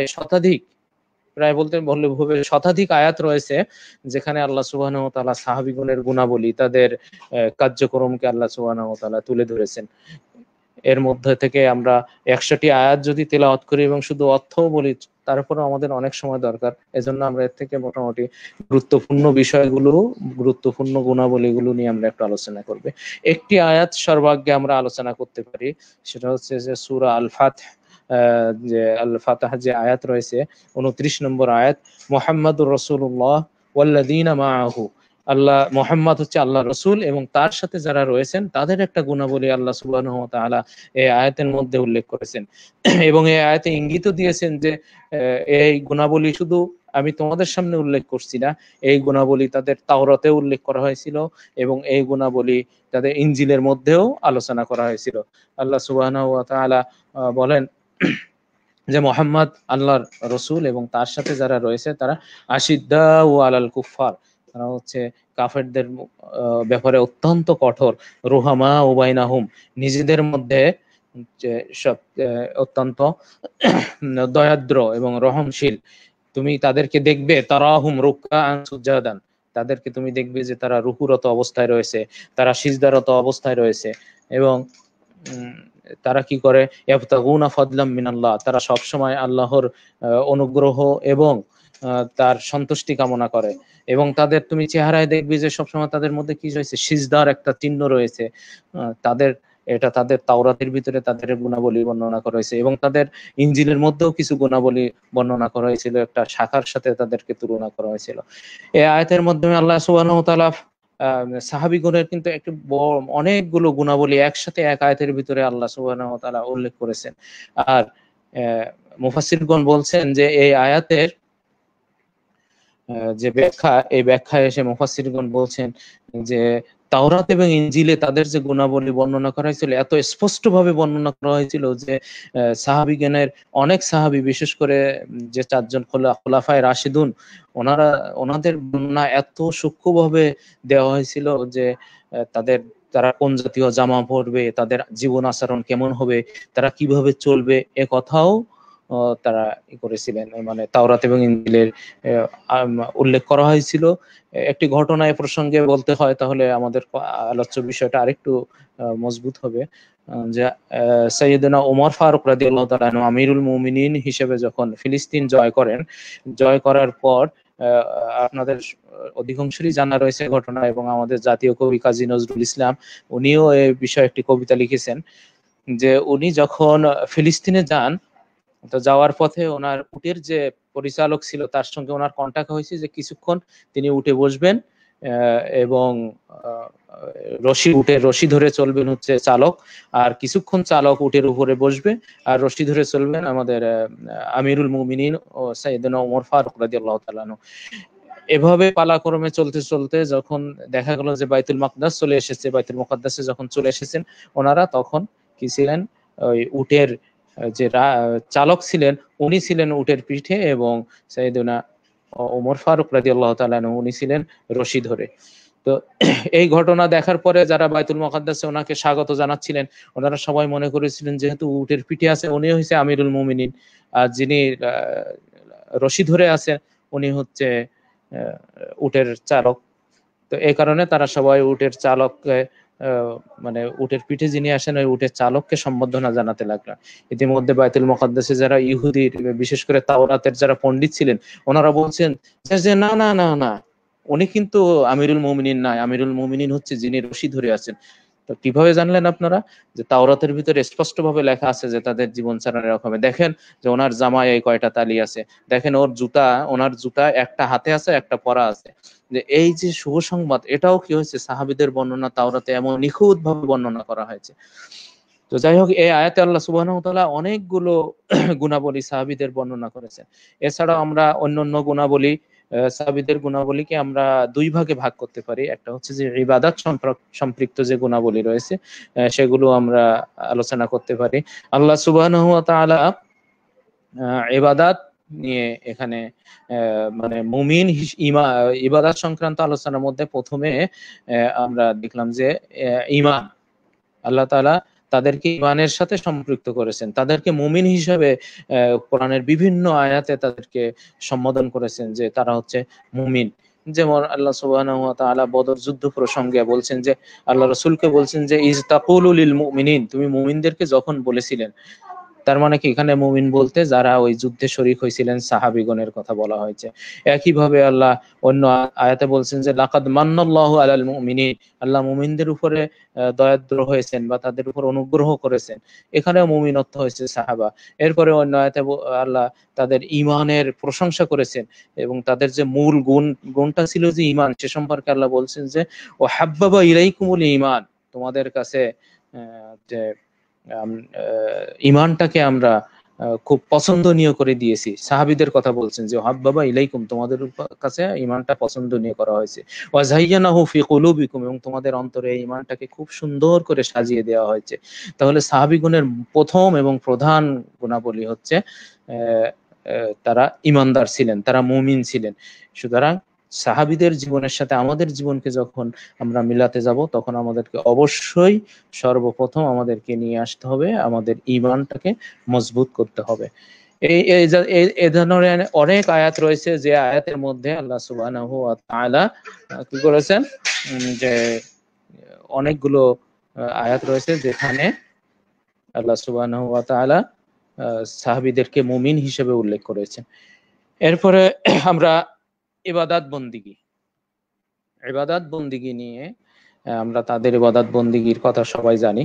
প্রায় বলতে বললে ভুল, শতাধিক আয়াত রয়েছে যেখানে আল্লাহ সুবহানাহু ওয়া তাআলা সাহাবীগণের গুণাবলী, তাদের কার্যক্রমকে আল্লাহ সুবহানাহু ওয়া তাআলা তুলে ধরেছেন। এর মধ্যে থেকে আমরা 100টি আয়াত যদি তেলাওয়াত করি এবং শুধু অর্থও বলি, তারপরে আমাদের অনেক সময় দরকার। এজন্য আমরা এর থেকে মোটামুটি গুরুত্বপূর্ণ বিষয়গুলো, গুরুত্বপূর্ণ গুণাবলীগুলো নিয়ে আমরা একটু আলোচনা করব। একটি আয়াত সর্বাগ্যে আমরা আলোচনা করতে পারি, সেটা হচ্ছে যে সূরা আল ফাতহ, যে আল ফাতহ যে আয়াত রয়েছে 29 নম্বর আয়াত, মুহাম্মাদুর রাসূলুল্লাহ ওয়াল্লাযীনা মাআহু। আল্লাহ মুহাম্মদ হচ্ছে আল্লাহ রসুল এবং তার সাথে যারা রয়েছেন তাদের একটা গুণাবলী আল্লাহ সুবহানাহু ওয়া তাআলা এই আয়াতের মধ্যে উল্লেখ করেছেন। এবং এই আয়াতে ইঙ্গিতও দিয়েছেন যে এই গুণাবলী শুধু আমি তোমাদের সামনে উল্লেখ করছি না, এই গুণাবলী তাদের তাওরাতে উল্লেখ করা হয়েছিল এবং এই গুণাবলী তাদের ইনজিলের মধ্যেও আলোচনা করা হয়েছিল। আল্লাহ সুবহানাহু ওয়া তাআলা বলেন যে মুহাম্মদ আল্লাহর রসুল এবং তার সাথে যারা রয়েছে তারা আশিদ্দাউ আলাল কুফফার, তারা হচ্ছে কাফেরদের ব্যাপারে অত্যন্ত কঠোর, রুহামা বাইনাহুম, নিজেদের মধ্যে সব অত্যন্ত দয়াদ্র এবং রহমশীল। তুমি তাদেরকে দেখবে তারাহুম রুকআন সুজাদান, তাদেরকে তুমি দেখবে যে তারা রুকুরত অবস্থায় রয়েছে, তারা সিজদারত অবস্থায় রয়েছে, এবং তারা কি করে, ইয়াবতাগুনা ফাদলাম মিনাল্লাহ, তারা সব সময় আল্লাহর অনুগ্রহ এবং তার সন্তুষ্টি কামনা করে। এবং তাদের তুমি চেহারায় দেখবে যে সবসময় তাদের মধ্যে কি রয়েছে, সিজদার একটা চিহ্ন রয়েছে। এটা তাদের তাওরাতের ভিতরে তাদের গুণাবলী বর্ণনা করা হয়েছে এবং তাদের ইনজিলের মধ্যেও কিছু গুণাবলী বর্ণনা করা হয়েছিল, একটা শাখার সাথে তাদেরকে তুলনা করা হয়েছিল। এই আয়াতের মাধ্যমে আল্লাহ সুবহানাহু ওয়া তাআলা সাহাবীগণের কিন্তু একটু অনেকগুলো গুণাবলী একসাথে এক আয়াতের ভিতরে আল্লাহ সুবহানাহু ওয়া তাআলা উল্লেখ করেছেন। আর মুফাসসিরগণ বলছেন যে এই আয়াতের যে ব্যাখ্যা, এই ব্যাখ্যায় এসে মুফাসসিরগণ বলছেন যে তাওরাত এবং ইনজিলে তাদের যে গুণাবলী বর্ণনা করা হয়েছিল এত স্পষ্টভাবে বর্ণনা করা হয়েছিল যে সাহাবীগণের অনেক সাহাবী, বিশেষ করে যে 4 জন খোলাফায়ে রাশিদুন, ওনাদের বর্ণনা এত সূক্ষ্মভাবে দেওয়া হয়েছিল যে তারা কোন জাতীয় জামা পরবে, তাদের জীবন আচরণ কেমন হবে, তারা কিভাবে চলবে, এ কথাও তারা করেছিলেন, মানে তাওরাত এবং ইনজিলের উল্লেখ করা হয়েছিল। একটি ঘটনা এ প্রসঙ্গে বলতে হয়, তাহলে আমাদের আলোচ্য বিষয়টা আরেকটু মজবুত হবে। যে সাইয়েদনা ওমর ফারুক রাদিয়াল্লাহু তাআলা আনহু আমিরুল মুমিনিন হিসেবে যখন ফিলিস্তিন জয় করেন, জয় করার পর আপনাদের অধিকাংশেরই জানা রয়েছে ঘটনা, এবং আমাদের জাতীয় কবি কাজী নজরুল ইসলাম উনিও এই বিষয়ে একটি কবিতা লিখেছেন, যে উনি যখন ফিলিস্তিনে যান, তো যাওয়ার পথে ওনার উটের যে পরিচালক ছিল তার সঙ্গে ওনার কন্টাক্ট হয়েছে যে কিছুক্ষণ তিনি উঠে বসবেন, এবং উটের রশি ধরে চলবেন হচ্ছে চালক, আর কিছুক্ষণ চালক উটের উপরে বসবে আর রশি ধরে চলবেন আমাদের আমিরুল মুমিনিন ও সাইয়েদনা ওমর ফারুক রাদিয়াল্লাহু তাআলা আনহু। এভাবে পালাক্রমে চলতে চলতে যখন দেখা গেল যে বাইতুল মাকদাস চলে এসেছে, বাইতুল মুকাদ্দাসে যখন চলে এসেছেন ওনারা, তখন কি ছিলেন, ওই উটের যে চালক ছিলেন উনি ছিলেন উটের পিঠে, এবং সাইয়েদনা ওমর ফারুক রাদিয়াল্লাহু তাআলা আনহু উনি ছিলেন রশি ধরে। তো এই ঘটনা দেখার পরে যারা বাইতুল মুকাদ্দাসে ওনাকে স্বাগত জানাচ্ছিলেন, ওনারা সবাই মনে করেছিলেন যেহেতু উটের পিঠে আছে উনি হচ্ছে আমিরুল মুমিনিন, আর যিনি রশি ধরে আছেন উনি হচ্ছে উটের চালক। তো এই কারণে তারা সবাই উটের চালককে, মানে উটের পিঠে যিনি আসেন ওই উটের চালককে সম্বোধনা জানাতে লাগলেন। ইতিমধ্যে বাইতুল মুকাদ্দাসে যারা ইহুদির, বিশেষ করে তাওরাতের যারা পণ্ডিত ছিলেন, ওনারা বলছেন যে না না না না, উনি কিন্তু আমিরুল মুমিনিন নয়, আমিরুল মুমিনিন হচ্ছে যিনি রশি ধরে আছেন। তো কিভাবে জানলেন আপনারা? যে তাওরাতের ভিতরে স্পষ্ট ভাবে লেখা আছে যে তাদের জীবন চালানোর এরকম। দেখেন যে ওনার জামায় এই কয়টা তালি আছে, দেখেন ওনার জুতা একটা হাতে আছে একটা পরা আছে। যে এই যে শুভ সংবাদ, এটাও কি হয়েছে সাহাবীদের বর্ণনা তাওরাতে এমন নিখুঁত ভাবে বর্ণনা করা হয়েছে। তো যাই হোক, এই আয়াতে আল্লাহ সুবহানাহু ওয়া তাআলা অনেকগুলো গুণাবলী সাহাবীদের বর্ণনা করেছেন। এছাড়াও আমরা অন্যান্য গুণাবলী, সাহাবীদের গুণাবলীকে আমরা দুই ভাগে ভাগ করতে পারি। একটা হচ্ছে যে ইবাদত সম্পৃক্ত যে গুণাবলী রয়েছে, সেগুলো আমরা আলোচনা করতে পারি। আল্লাহ সুবহানাহু ওয়া তাআলা ইবাদত নিয়ে এখানে মানে মুমিন ইবাদত সংক্রান্ত আলোচনার মধ্যে প্রথমে আমরা দেখলাম যে ঈমান, আল্লাহ তাআলা তাদেরকে ঈমানের সাথে সম্পৃক্ত করেছেন, তাদেরকে মুমিন হিসেবে কোরআনের বিভিন্ন আয়াতে তাদেরকে সম্বোধন করেছেন যে তারা হচ্ছে মুমিন। যেমন আল্লাহ সুবহানাহু ওয়া তাআলা বদর যুদ্ধ প্রসঙ্গে বলছেন যে, আল্লাহ রাসূলকে বলছেন যে ইজ তাকুলু লিল মুমিনিন, তুমি মুমিনদেরকে যখন বলেছিলেন। তার মানে কি এখানে মুমিন বলতে যারা ওই যুদ্ধে শরীক হয়েছিলেন সাহাবীগণের কথা বলা হয়েছে। একইভাবে আল্লাহ অন্য আয়াতে বলছেন যে লাকাদ মান্নাল্লাহু আলাল মুমিনিন, আল্লাহ মুমিনদের উপরে দয়াদ্র হয়েছেন বা তাদের উপর অনুগ্রহ করেছেন। এখানেও মুমিনত্ব হয়েছে সাহাবা। এরপরে অন্য আয়াতে আল্লাহ তাদের ঈমানের প্রশংসা করেছেন, এবং তাদের যে মূল গুণটা ছিল যে ঈমান, সে সম্পর্কে আল্লাহ বলছেন যে ও হাব্বাবা ইলাইকুমুল ঈমান, তোমাদের কাছে যে ঈমানটাকে আমরা খুব পছন্দনীয় করে দিয়েছি। সাহাবীদের কথা বলছেন যে হাব্বাবা ইলাইকুম, তোমাদের কাছে ঈমানটা পছন্দনীয় করা হয়েছে। ওয়া যায়্যানাহু ফি কুলুবিকুম, এবং তোমাদের অন্তরে এই ঈমানটাকে খুব সুন্দর করে সাজিয়ে দেওয়া হয়েছে। তাহলে সাহাবীগণের প্রথম এবং প্রধান গুণাবলী হচ্ছে তারা ঈমানদার ছিলেন, তারা মুমিন ছিলেন। সুতরাং সাহাবীদের জীবনের সাথে আমাদের জীবনকে যখন আমরা মিলাতে যাব, তখন আমাদেরকে অবশ্যই সর্বপ্রথম আমাদেরকে নিয়ে আসতে হবে, আমাদের ঈমানটাকে মজবুত করতে হবে। এই ধরনের অনেক আয়াত রয়েছে যে আয়াতের মধ্যে আল্লাহ সুবহানাহু ওয়া তাআলা কি করেছেন, যে অনেকগুলো আয়াত রয়েছে যেখানে আল্লাহ সুবহানাহু ওয়া তাআলা সাহাবীদেরকে মুমিন হিসেবে উল্লেখ করেছেন। এরপরে আমরা ইবাদত বন্দিগি নিয়ে আমরা তাদের ইবাদত বন্দিগির কথা সবাই জানি।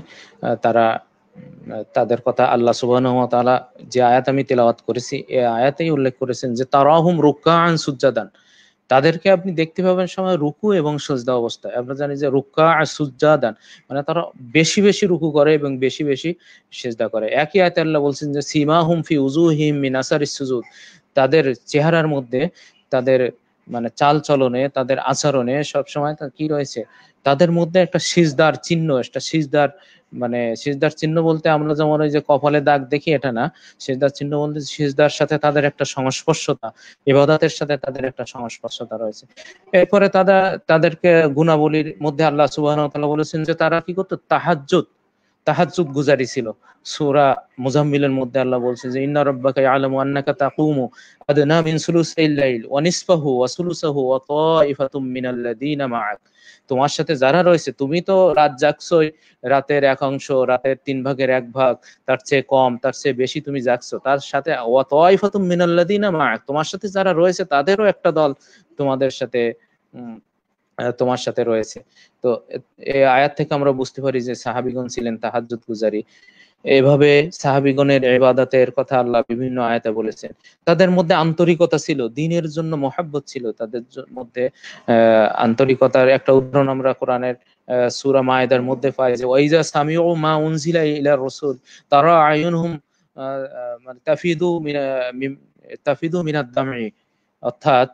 তাদের কথা আল্লাহ সুবহানাহু ওয়া তাআলা যে আয়াত আমি তেলাওয়াত করেছি, এই আয়াতেই উল্লেখ করেছেন যে তারাহুম রুকআন সুজ্জাদান, তাদেরকে আপনি দেখতে পাবেন সময় রুকু এবং সিজদা অবস্থায়। আমরা জানি যে রুকআ আর সুজ্জাদান মানে তারা বেশি বেশি রুকু করে এবং বেশি বেশি সিজদা করে। একই আয়াতে আল্লাহ বলছেন যে সীমাহুম ফি উজুহিম মিন আসারিস সুজুদ, তাদের চেহারার মধ্যে, তাদের মানে চাল চলনে, তাদের আচরণে সবসময় কি রয়েছে, তাদের মধ্যে একটা সিজদার চিহ্ন, একটা সিজদার মানে সিজদার চিহ্ন বলতে আমরা যেমন ওই যে কপালে দাগ দেখি এটা না, সিজদার চিহ্ন বলতে সিজদার সাথে তাদের একটা সংস্পর্শতা, ইবাদতের সাথে তাদের একটা সংস্পর্শতা রয়েছে। এরপরে তাদেরকে গুণাবলীর মধ্যে আল্লাহ সুবহানাহু ওয়া তাআলা বলেছেন যে তারা কি করতো, তাহাজ্জুদ, তাহাজ্জুদ গুজারি ছিল। সূরা মুজাম্মিলের মধ্যে আল্লাহ বলছে যে ইন্না রাব্বাকা ইয়ালামু আন্নাকা তাকুমু আদনা মিন সুলুসাইল লাইল ওয়া নিসফাহু ওয়া সুলুসাহু ওয়া তাইফাতুম মিনাল্লাযীনা মা'আক। তোমার সাথে যারা রয়েছে, তুমি তো রাত জাগছোই, রাতের এক অংশ, রাতের 3 ভাগের 1 ভাগ, তার চেয়ে কম, তার চেয়ে বেশি তুমি জাগছো। তার সাথে ওয়া তাইফাতুম মিনাল্লাযীনা মা'আক, তোমার সাথে যারা রয়েছে তাদেরও একটা দল তোমাদের সাথে তোমার সাথে রয়েছে। তো এই আয়াত থেকে আমরা বুঝতে পারি যে সাহাবীগণ ছিলেন তাহাজ্জুদ গুজারি। এভাবে সাহাবীগণের ইবাদতের কথা আল্লাহ বিভিন্ন আয়াতে বলেছেন। তাদের মধ্যে আন্তরিকতা ছিল, দ্বীনের জন্য মহব্বত ছিল তাদের মধ্যে। আন্তরিকতার একটা উদাহরণ আমরা কোরআনের সূরা মায়েদার মধ্যে পাই যে ওয়াইজা সামিউ মা উনজিলা ইলার রাসূল তারা আয়ুনহুম মানে তাফিদু মিনাদ দামি, অর্থাৎ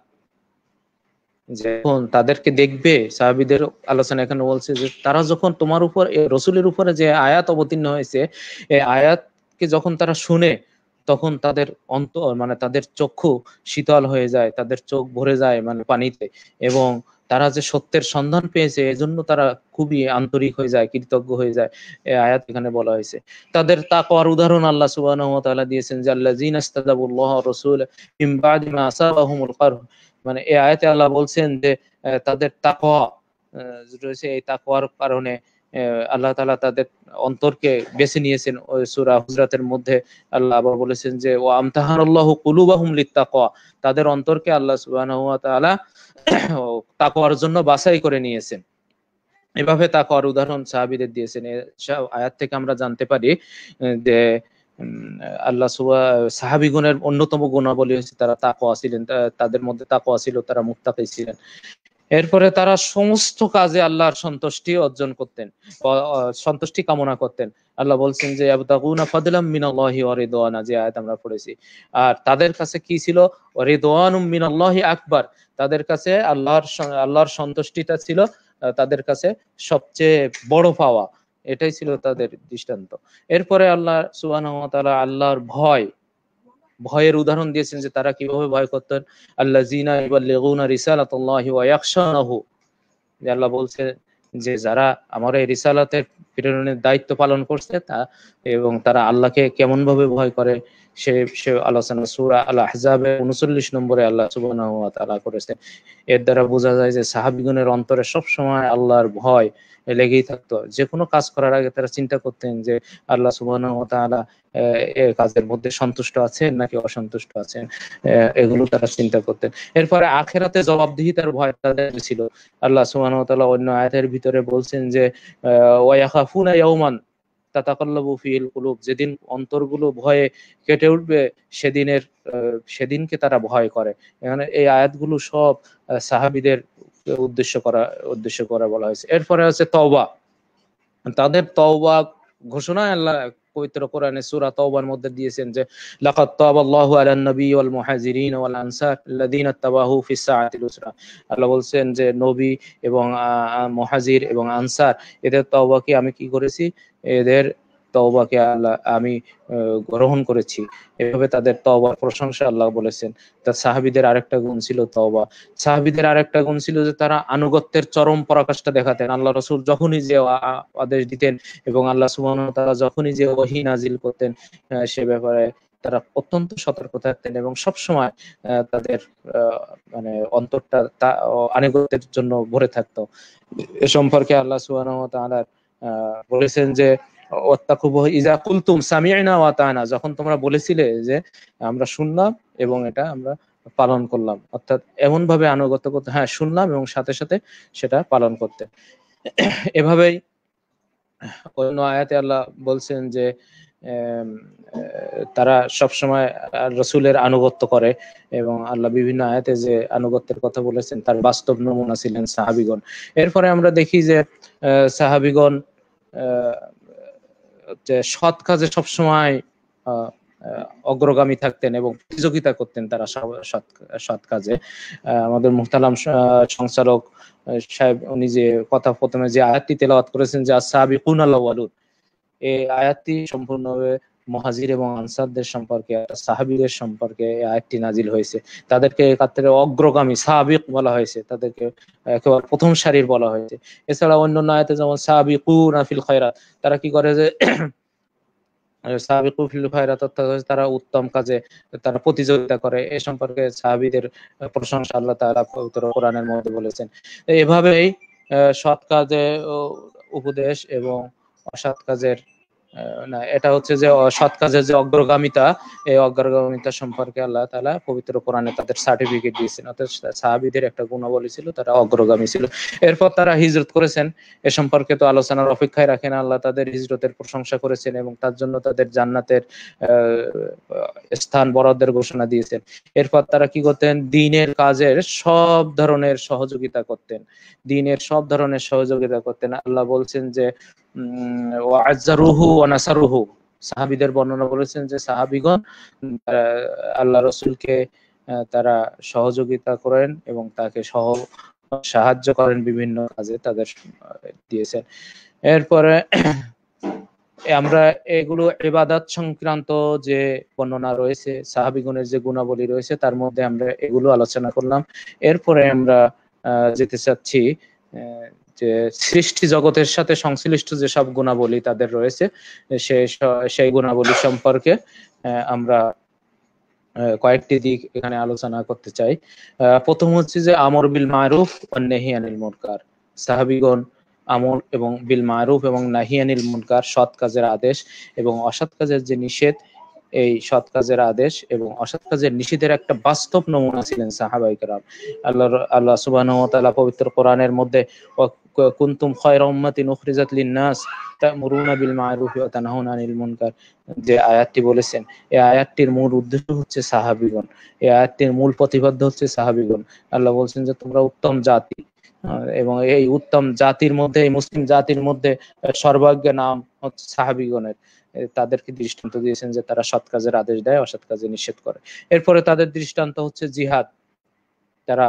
যখন তাদেরকে দেখবে, সাহাবীদের আলোচনা এখানে বলছে যে তারা যখন তোমার উপর রসুলের উপরে যে আয়াত অবতীর্ণ হয়েছে, এই আয়াতকে যখন তারা শুনে, তখন তাদের অন্তর মানে তাদের চক্ষু শীতল হয়ে যায়, তাদের চোখ ভরে যায় মানে পানিতে, এবং তারা যে সত্যের সন্ধান পেয়েছে এজন্য তারা খুবই আন্তরিক হয়ে যায়, কৃতজ্ঞ হয়ে যায়। এই আয়াত এখানে বলা হয়েছে। তাদের তাকওয়ার উদাহরণ আল্লাহ সুবহানাহু ওয়া তাআলা দিয়েছেন যে আল্লাযীনা ইসতাজাবুল্লাহ ওয়া রাসূল মিন বাদি মা আসাবাহুমুল কারহ। মানে এই আয়াতে আল্লাহ বলছেন যে তাদের তাকওয়া রয়েছে, এই তাকওয়ার কারণে আল্লাহ তাআলা তাদের অন্তরকে বেছে নিয়েছেন। ওই সূরা হুজরাতের মধ্যে আল্লাহ আবার বলেছেন যে ওয়া আমতাহানাল্লাহু কুলুবাহুম লিত্তাকওয়া, তাদের অন্তরকে আল্লাহ সুবহানাহু ওয়া তাআলা তাকওয়ার জন্য বাছাই করে নিয়েছেন। এভাবে তাকওয়ার উদাহরণ সাহাবীদের দিয়েছেন। এই আয়াত থেকে আমরা জানতে পারি যে আল্লাহ সাহাবীগণের অন্যতম গুণাবলী হচ্ছে তারা তাকওয়া ছিলেন, তাদের মধ্যে তাকওয়া ছিল, তারা মুত্তাকী ছিলেন। এরপরে তারা সমস্ত কাজে আল্লাহর সন্তুষ্টি অর্জন করতেন, সন্তুষ্টি কামনা করতেন। আল্লাহ বলছেন যে ইয়াবতাগুনা ফাদলাম মিনাল্লাহি ওয়া রিদওয়ানা, যে আয়াত আমরা পড়েছি। আর তাদের কাছে কি ছিল? রিদওয়ানুম মিনাল্লাহি আকবার, তাদের কাছে আল্লাহর সন্তুষ্টিটা ছিল তাদের কাছে সবচেয়ে বড় পাওয়া। এটাই ছিল তাদের দৃষ্টান্ত। এরপরে আল্লাহ সুবহানাহু ওয়া তাআলা আল্লাহর ভয়ের উদাহরণ দিয়েছেন যে তারা কিভাবে ভয় করতেন। আল্লাযীনা ইউবাল্লিগুনা রিসালাতাল্লাহি ওয়া ইয়াখশানাহু, আল্লাহ বলছে যে যারা আমার এই রিসালাতের প্রেরণের দায়িত্ব পালন করছে তা এবং তারা আল্লাহকে কেমন ভাবে ভয় করে সে আলোচনা সূরা আল আহজাবের 39 নম্বরে আল্লাহ সুবহানাহু ওয়া তাআলা করেছেন। এর দ্বারা বোঝা যায় যে সাহাবীগণের অন্তরে সবসময় আল্লাহর ভয় লেগেই থাকতো। যে কোনো কাজ করার আগে তারা চিন্তা করতেন যে আল্লাহ সুবহানাহু ওয়া তাআলা এই কাজের মধ্যে সন্তুষ্ট আছেন নাকি অসন্তুষ্ট আছেন, এগুলো তারা চিন্তা করতেন। এরপরে আখিরাতে জবাবদিহিতার ভয় তাদের ছিল। আল্লাহ সুবহানাহু ওয়া তাআলা অন্য আয়াতের ভিতরে বলছেন যে ওয়া ইয়াখাফুনা ইয়াওমান তাতাকাল্লাবু ফিহিল কুলুব, যেদিন অন্তরগুলো ভয়ে কেটে উঠবে সেদিনকে তারা ভয় করে। এখানে এই আয়াতগুলো সব সাহাবীদের উদ্দেশ্য করা বলা হয়েছে। এরপরে আছে তওবা, তাদের তওবা ঘোষণা আল্লাহ পবিত্র কোরআনে সূরা তওবার মধ্যে দিয়েছেন যে লাকাদ তাবাল্লাহু আলান নবী ওয়াল মুহাজিরিন ওয়াল আনসার আল্লাযীনা তাবাহু ফিস সাআতিল উসরা। আল্লাহ বলছেন যে নবী এবং মুহাজির এবং আনসার এদের তওবাকে আমি কি করেছি, এদের তওবাকে আমি গ্রহণ করেছি। এভাবে তাদের তওবার প্রশংসা আল্লাহ বলেছেন। তার সাহাবীদের আরেকটা গুণ ছিল তওবা। সাহাবীদের আরেকটা গুণ ছিল যে তারা আনুগত্যের চরম পরাকাষ্ঠা দেখাতেন। আল্লাহ রাসূল যখনই যে আদেশ দিতেন এবং আল্লাহ সুবহানাহু ওয়া তাআলা যখনই যে ওহী নাজিল করতেন সে ব্যাপারে তারা অত্যন্ত সতর্ক থাকতেন এবং সবসময় তাদের মানে অন্তরটা আনুগত্যের জন্য ভরে থাকতো। এ সম্পর্কে আল্লাহ সুবহানাহু ওয়া তাআলা বলেছেন যে ইযা কুলতুম সামি'না ওয়া আতা'না, যখন তোমরা বলেছিলে যে আমরা শুনলাম এবং এটা আমরা পালন করলাম, অর্থাৎ এমন ভাবে আনুগত্য করতে, হ্যাঁ শুনলাম এবং সাথে সাথে সেটা পালন করতে। এভাবেই অন্য আয়াতে আল্লাহ বলছেন যে তারা সবসময় রাসূলের আনুগত্য করে এবং আল্লাহ বিভিন্ন আয়াতে যে আনুগত্যের কথা বলেছেন তার বাস্তব নমুনা ছিলেন সাহাবীগণ। এরপরে আমরা দেখি যে সাহাবীগণ যে সৎ কাজে সবসময় অগ্রগামী থাকতেন এবং প্রতিযোগিতা করতেন তারা সৎ কাজে। আমাদের মুহতারাম সংচালক সাহেব উনি যে কথা প্রথমে যে আয়াতটি তেলাওয়াত করেছেন যে আস-সাবিকুনাল আউয়ালুন, এই আয়াতটি সম্পূর্ণভাবে মুহাজির এবং আনসারদের সম্পর্কে, সাহাবীদের সম্পর্কে এই আয়াতটি নাজিল হয়েছে। তাদেরকে একাত্তরে অগ্রগামী সাহাবিক বলা হয়েছে, তাদেরকে একেবারে প্রথম সারির বলা হয়েছে। এছাড়া অন্যান্য আয়াতে যেমন সাবিকুনা ফিল খায়রাত, তারা কি করে যে সাবিকু ফিল খায়রাত অর্থাৎ তারা উত্তম কাজে তারা প্রতিযোগিতা করে, এ সম্পর্কে সাহাবীদের প্রশংসা আল্লাহ তাআলা পবিত্র কোরআনের মধ্যে বলেছেন। এভাবেই সৎ কাজে উপদেশ এবং অসৎ কাজের না, এটা হচ্ছে যে সৎ কাজের যে অগ্রগামিতা, এই অগ্রগামিতা সম্পর্কে আল্লাহ তাআলা পবিত্র কোরআনে তাদের সার্টিফিকেট দিয়েছেন। অর্থাৎ সাহাবীদের একটা গুণাবলী ছিল, তারা অগ্রগামী ছিল। এরপর তারা হিজরত করেছেন, এ সম্পর্কে তো আলোচনার অপেক্ষায় রাখেন। আল্লাহ তাদের হিজরতের প্রশংসা করেছেন এবং তার জন্য তাদের জান্নাতের স্থান বরাদ্দের ঘোষণা দিয়েছেন। এরপর তারা কি করতেন? দ্বীনের কাজের সব ধরনের সহযোগিতা করতেন, দ্বীনের সব ধরনের সহযোগিতা করতেন। আল্লাহ বলছেন যে ওয়াজ্জারুহু ওয়া নাসারুহু, সাহাবীদের বর্ণনা বলেছেন যে সাহাবীগণ আল্লাহ রাসূলকে তারা সহযোগিতা করেন এবং তাকে সাহায্য করেন বিভিন্ন কাজে, তাদের দিয়েছেন। এরপরে আমরা এগুলো ইবাদত সংক্রান্ত যে বর্ণনা রয়েছে, সাহাবীগণের যে গুণাবলী রয়েছে, তার মধ্যে আমরা এগুলো আলোচনা করলাম। এরপরে আমরা যেতে চাচ্ছি যে সৃষ্টি জগতের সাথে সংশ্লিষ্ট যেসব গুণাবলী তাদের রয়েছে, সেই গুণাবলী সম্পর্কে আমরা কয়েকটি দিক এখানে আলোচনা করতে চাই। প্রথম হচ্ছে যে আমর বিল মারুফ ওয়া নাহি আনিল মুনকার। সাহাবীগণ আমর এবং বিল মারুফ এবং নাহি আনিল মুনকার, সৎ কাজের আদেশ এবং অসৎ কাজের যে নিষেধ, এই সৎ কাজের আদেশ এবং অসৎ কাজের নিষেধের একটা বাস্তব নমুনা ছিলেন সাহাবায়ে কেরাম। আল্লাহ সুবহানাহু ওয়া তাআলা পবিত্র কোরআনের মধ্যে কুনতুম খায়রা উম্মাতিন উখরিজাত লিন-নাস তা'মুরুনা বিল মারুফ ওয়া তানহাউনা আনিল মুনকার, যে আয়াতটি বলেছেন, এই আয়াতটির মূল উদ্দেশ্য হচ্ছে সাহাবীগণ, এই আয়াতটির মূল প্রতিপাদ্য হচ্ছে সাহাবীগণ। আল্লাহ বলছেন যে তোমরা উত্তম জাতি, এবং এই উত্তম জাতির মধ্যে, এই মুসলিম জাতির মধ্যে সর্বাগ্যে নাম হচ্ছে সাহাবীগণের। তাদেরকে দৃষ্টান্ত দিয়েছেন যে তারা সৎ কাজের আদেশ দেয়, অসৎ কাজে নিষেধ করে। এরপরে তাদের দৃষ্টান্ত হচ্ছে জিহাদ, তারা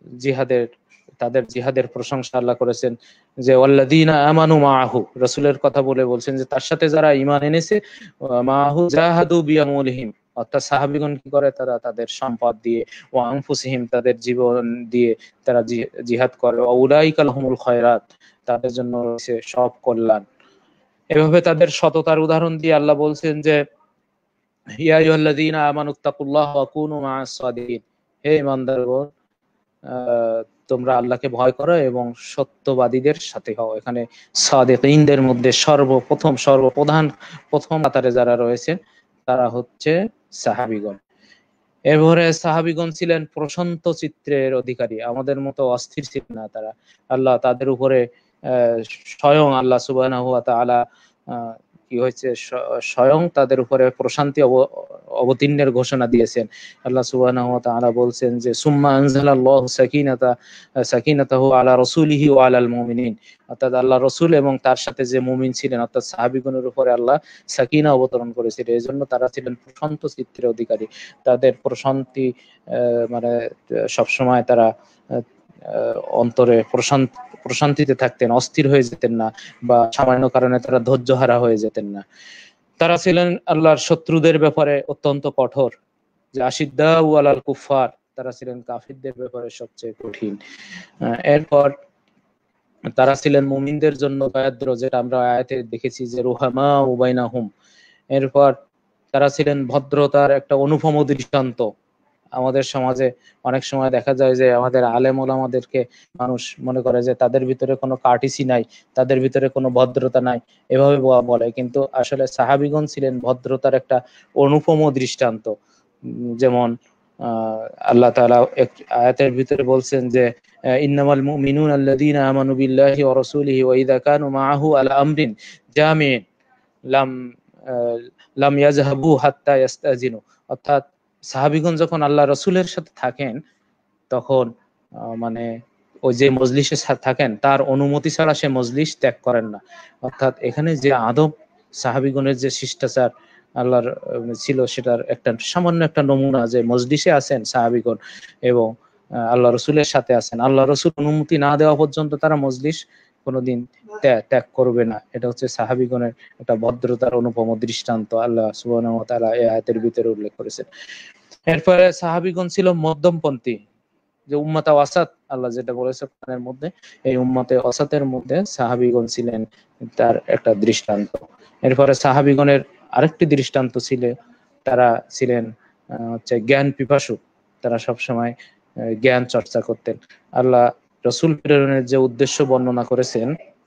তাদের জিহাদের প্রশংসা আল্লাহ করেছেন যে ওয়াল্লাযীনা আমানু মাআহু, রাসূলের কথা বলে বলছেন যে তার সাথে যারা ঈমান এনেছে, মাআহু জাহাদু বিআমওয়ালিহিম, অর্থাৎ সাহাবীগণ কি করে? তারা তাদের সম্পদ দিয়ে, ওয়া আনফুসিহিম, তাদের জীবন দিয়ে তারা জিহাদ করে। উলাইকা লাহুমুল খায়রাত, তাদের জন্য রয়েছে সব কল্যাণ। এভাবে তাদের সততার উদাহরণ দিয়ে আল্লাহ বলছেন যে ইয়া আইয়ুহাল্লাযীনা আমানুত্তাকুল্লাহ ওয়া কুনু মা'আস সাদিকিন, হে ঈমানদারগণ, তোমরা আল্লাহকে ভয় করো এবং সত্যবাদীদের সাথে হও। এখানে সাদিকিনদের মধ্যে প্রথম কাতারে যারা রয়েছে তারা হচ্ছে সাহাবীগণ। এরপরে সাহাবীগণ ছিলেন প্রশান্ত চিত্রের অধিকারী, আমাদের মতো অস্থির ছিলেন না তারা। আল্লাহ তাদের উপরে স্বয়ং আল্লাহ সুবহানাহু ওয়া তাআলা কি হয়েছে, স্বয়ং তাদের উপরে প্রশান্তি অবতীর্ণের ঘোষণা দিয়েছেন। আল্লাহ সুবহানাহু ওয়া তাআলা বলছেন যে সুম্মা আনজালাল্লাহু সাকিনাতাহু আলা রাসূলিহি ওয়া আলাল মুমিনিন, অর্থাৎ আল্লাহ রাসূল এবং তার সাথে যে মুমিন ছিলেন, অর্থাৎ সাহাবীগণের উপরে আল্লাহ সাকিনা অবতরণ করেছিলেন। এজন্য তারা ছিলেন প্রশান্ত চিত্রের অধিকারী। তাদের প্রশান্তি মানে সবসময় তারা অন্তরে প্রশান্তিতে থাকতেন, অস্থির হয়ে যেতেন না, বা সামান্য কারণে তারা ধৈর্যহারা হয়ে যেতেন না। তারা ছিলেন আল্লাহর শত্রুদের ব্যাপারে অত্যন্ত কঠোর, যে আশিদ্দাউ আলাল কুফার, তারা ছিলেন কাফিরদের ব্যাপারে সবচেয়ে কঠিন। এরপর তারা ছিলেন মুমিনদের জন্য দয়াদ্র, যেটা আমরা আয়াতে দেখেছি যে রুহামা বাইনাহুম। এরপর তারা ছিলেন ভদ্রতার একটা অনুপম দৃষ্টান্ত। আমাদের সমাজে অনেক সময় দেখা যায় যে আমাদের আলেম ওলামাদেরকে মানুষ মনে করে যে তাদের ভিতরে কোনো কার্টিসি নাই, তাদের ভিতরে কোনো ভদ্রতা নাই, এভাবে বলে। কিন্তু আসলে সাহাবীগণ ছিলেন ভদ্রতার একটা অনুপম দৃষ্টান্ত। যেমন আল্লাহ তাআলা এক আয়াতের ভিতরে বলছেন যে ইন্নামাল মুমিনুনা আল্লাযীনা আমানু বিল্লাহি ওয়া রাসূলিহি ওয়া ইযা কানু মাআহু আলা আমরিন জামি'in লাম ইয়াযহাবু হাত্তা ইস্তাযিনু, অর্থাৎ সাহাবীগণ যখন আল্লাহ রাসূলের সাথে থাকেন তখন মানে ওই যে মজলিসে থাকেন তার অনুমতি ছাড়া সে মজলিস ত্যাগ করেন না। অর্থাৎ এখানে যে আদব, সাহাবীগণের যে শিষ্টাচার আল্লাহর ছিল, সেটার একটা সামান্য একটা নমুনা, যে মজলিসে আছেন সাহাবীগণ এবং আল্লাহ রাসূলের সাথে আছেন, আল্লাহ রাসূল অনুমতি না দেওয়া পর্যন্ত তারা মজলিস কোনোদিন ত্যাগ করবে না। এটা হচ্ছে সাহাবীগণের একটা ভদ্রতার অনুপম দৃষ্টান্ত আল্লাহ সুবহানাহু ওয়া তাআলা এই আয়াতের ভিতরে উল্লেখ করেছেন। এরপরে সাহাবীগণ ছিল মধ্যমপন্থী, যে উম্মাতে ওয়াসাত আল্লাহ যেটা বলেছে কোরআনের মধ্যে, এই উম্মাতে ওয়াসাতের মধ্যে সাহাবীগণ ছিলেন তার একটা দৃষ্টান্ত। এরপরে সাহাবীগণের আরেকটি দৃষ্টান্ত ছিল, তারা ছিলেন হচ্ছে জ্ঞান পিপাসু, তারা সবসময় জ্ঞান চর্চা করতেন। আল্লাহ রসুল প্রেরণের যে উদ্দেশ্য বর্ণনা করেছেন,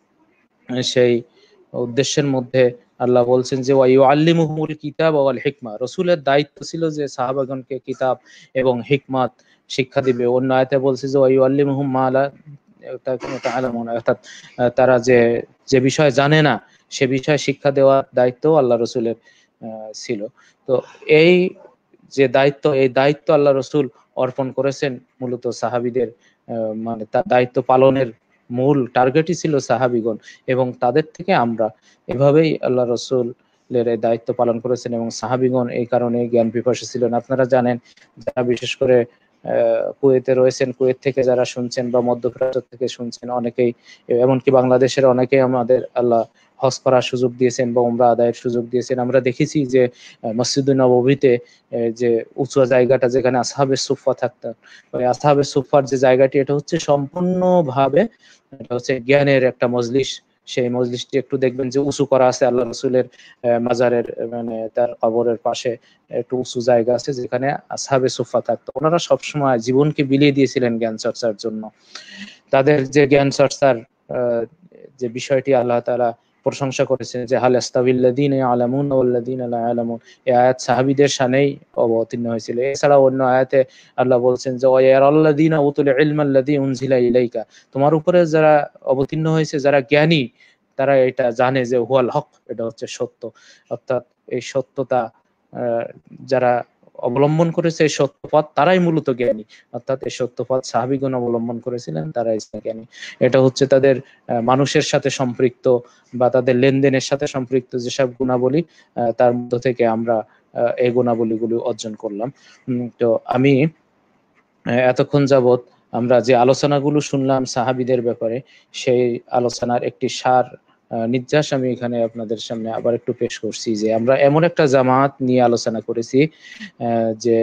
সেই উদ্দেশ্যের মধ্যে আল্লাহ বলছেন যে ওয়াইউআল্লিমুহুমুল কিতাব ওয়াল হিকমা, রসুলের দায়িত্ব ছিল যে সাহাবাগণকে কিতাব এবং হিকমাত শিক্ষা দিবে। অন্য আয়াতে বলছে যে ওয়াইউআল্লিমুহুম মা লা তা'লামুন, অর্থাৎ তারা যে যে বিষয় জানে না সে বিষয়ে শিক্ষা দেওয়ার দায়িত্ব আল্লাহ রসুলের ছিল। তো এই যে দায়িত্ব, এই দায়িত্ব আল্লাহ রসুল অর্পণ করেছেন মূলত সাহাবীদের, মানে তার দায়িত্ব পালনের মূল টার্গেটই ছিল সাহাবীগণ, এবং তাদের থেকে আমরা এভাবেই আল্লাহ রসুলের এই দায়িত্ব পালন করেছেন। এবং সাহাবীগণ এই কারণে জ্ঞান পিপাসু ছিলেন। আপনারা জানেন, যারা বিশেষ করে কুয়েতে রয়েছেন, কুয়েত থেকে যারা শুনছেন বা মধ্যপ্রাচ্য থেকে শুনছেন, অনেকেই, এমনকি বাংলাদেশের অনেকেই আমাদের আল্লাহ হজ করার সুযোগ দিয়েছেন বা উমরা আদায়ের সুযোগ দিয়েছেন। আমরা দেখেছি যে মসজিদে নববীতে যে উঁচু জায়গাটা যেখানে আসহাবে সুফা থাকতেন, ওই আসহাবে সুফার যে জায়গাটি, এটা হচ্ছে সম্পূর্ণভাবে এটা হচ্ছে জ্ঞানের একটা মজলিস। সেই মজলিসটি একটু দেখবেন যে উঁচু করা আছে, আল্লাহ রসুলের মাজারের মানে তার কবরের পাশে একটু উঁচু জায়গা আছে যেখানে আসহাবে সুফা থাকতো। ওনারা সবসময় জীবনকে বিলিয়ে দিয়েছিলেন জ্ঞান চর্চার জন্য। তাদের যে জ্ঞান চর্চার যে বিষয়টি আল্লাহ তাআলা প্রশংসা করেছেন যে হাল ইস্তাবিল্লাযীনা ইয়ালামুন ওয়াল্লাযীনা লা ইয়ালামুন, এই আয়াত সাহাবীদের শানেই অবতীর্ণ হয়েছিল। এছাড়া অন্য আয়াতে আল্লাহ বলছেন যে ওয়ায়ারাল্লাযীনা উতুল ইলমাল্লাযী উনজিলা ইলাইকা, তোমার উপরে যারা অবতীর্ণ হয়েছে, যারা জ্ঞানী, তারা এটা জানে যে হুয়াল হক, এটা হচ্ছে সত্য। অর্থাৎ এই সত্যতা যারা অবলম্বন করেছে, এই সত্যপথ, তারাই মূলত জ্ঞানী। অর্থাৎ এই সত্যপথ সাহাবীগণ অবলম্বন করেছিলেন, তারাই জ্ঞানী। এটা হচ্ছে তাদের মানুষের সাথে সম্পৃক্ত বা তাদের লেনদেনের সাথে সম্পৃক্ত যেসব গুণাবলী, তার মধ্য থেকে আমরা এই গুণাবলীগুলো অর্জন করলাম। তো আমি এতক্ষণ যাবৎ আমরা যে আলোচনাগুলো শুনলাম সাহাবীদের ব্যাপারে, সেই আলোচনার একটি সার নির্যাস আমি এখানে আপনাদের সামনে আবার একটু পেশ করছি। যে আমরা এমন একটা জামাত নিয়ে আলোচনা করেছি যে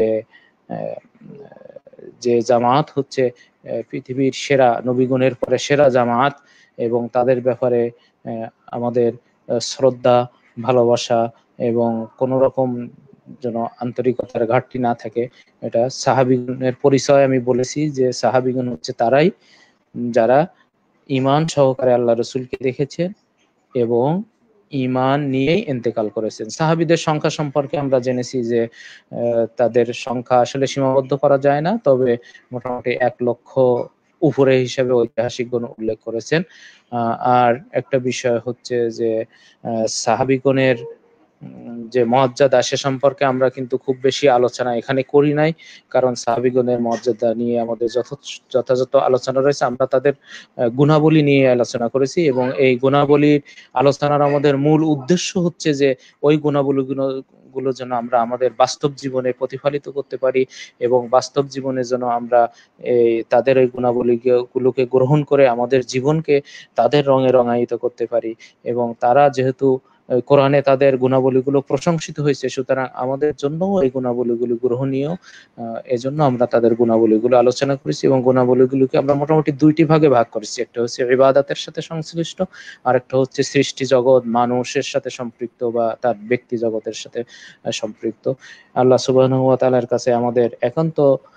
যে জামাত হচ্ছে পৃথিবীর সেরা, নবীগণের পরে সেরা জামাত, এবং তাদের ব্যাপারে আমাদের শ্রদ্ধা, ভালোবাসা এবং কোন রকম যেন আন্তরিকতার ঘাটতি না থাকে। এটা সাহাবীগণের পরিচয় আমি বলেছি যে সাহাবীগণ হচ্ছে তারাই যারা ঈমান সহকারে আল্লাহ রসুলকে দেখেছেন এবং ঈমান নিয়েই ইন্তেকাল করেছেন। সাহাবীদের সংখ্যা সম্পর্কে আমরা জেনেছি যে তাদের সংখ্যা আসলে সীমাবদ্ধ করা যায় না, তবে মোটামুটি 1 লক্ষ উপরে হিসেবে ঐতিহাসিকগণ উল্লেখ করেছেন। আর একটা বিষয় হচ্ছে যে সাহাবীগণের যে মর্যাদা, সে সম্পর্কে আমরা কিন্তু খুব বেশি আলোচনা এখানে করি নাই, কারণ সাহাবীগণের মর্যাদা নিয়ে আমাদের যথাযথ আলোচনা রয়েছে। আমরা তাদের গুণাবলী নিয়ে আলোচনা করেছি, এবং এই গুণাবলীর আলোচনার আমাদের মূল উদ্দেশ্য হচ্ছে যে ওই গুলো যেন আমরা আমাদের বাস্তব জীবনে প্রতিফলিত করতে পারি, এবং বাস্তব জীবনে যেন আমরা তাদের ওই গুলোকে গ্রহণ করে আমাদের জীবনকে তাদের রঙে রঙায়িত করতে পারি। এবং তারা যেহেতু কোরআনে তাদের গুণাবলীগুলো প্রশংসিত হয়েছে, সুতরাং আমাদের জন্য এই গুণাবলীগুলো গ্রহণীয়। এজন্য আমরা তাদের গুণাবলীগুলো আলোচনা করেছি, এবং গুণাবলীগুলোকে আমরা মোটামুটি 2টি ভাগে ভাগ করেছি। একটা হচ্ছে ইবাদতের সাথে সংশ্লিষ্ট, আর একটা হচ্ছে সৃষ্টি জগৎ, মানুষের সাথে সম্পৃক্ত বা তার ব্যক্তি জগতের সাথে সম্পৃক্ত। আল্লাহ সুবহানাহু ওয়া তাআলার কাছে আমাদের একান্ত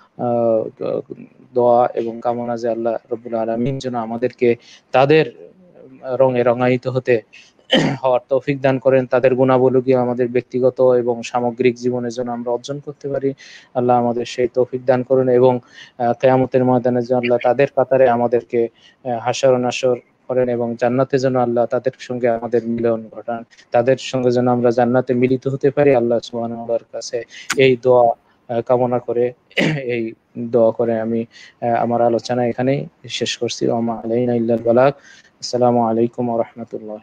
দোয়া এবং কামনা যে আল্লাহ রাব্বুল আলামিন যেন আমাদেরকে তাদের রঙে রঙায়িত হওয়ার তৌফিক দান করেন, তাদের গুণাবলী আমাদের ব্যক্তিগত এবং সামগ্রিক জীবনের জন্য আমরা অর্জন করতে পারি। আল্লাহ আমাদের সেই তৌফিক দান করুন, এবং কিয়ামতের ময়দানে যেন আল্লাহ তাদের কাতারে আমাদেরকে হাসর ও নাসর করেন, এবং জান্নাতে যেন আল্লাহ তাদের সঙ্গে আমাদের মিলন ঘটান, তাদের সঙ্গে যেন আমরা জান্নাতে মিলিত হতে পারি। আল্লাহ সুবহানাহু ওয়া তাআলার কাছে এই দোয়া কামনা করে এই দোয়া করে আমি আমার আলোচনা এখানেই শেষ করছি। ওয়া মা আলাইনা ইল্লাল বালাগ। আসসালামু আলাইকুম ওয়া রাহমাতুল্লাহ।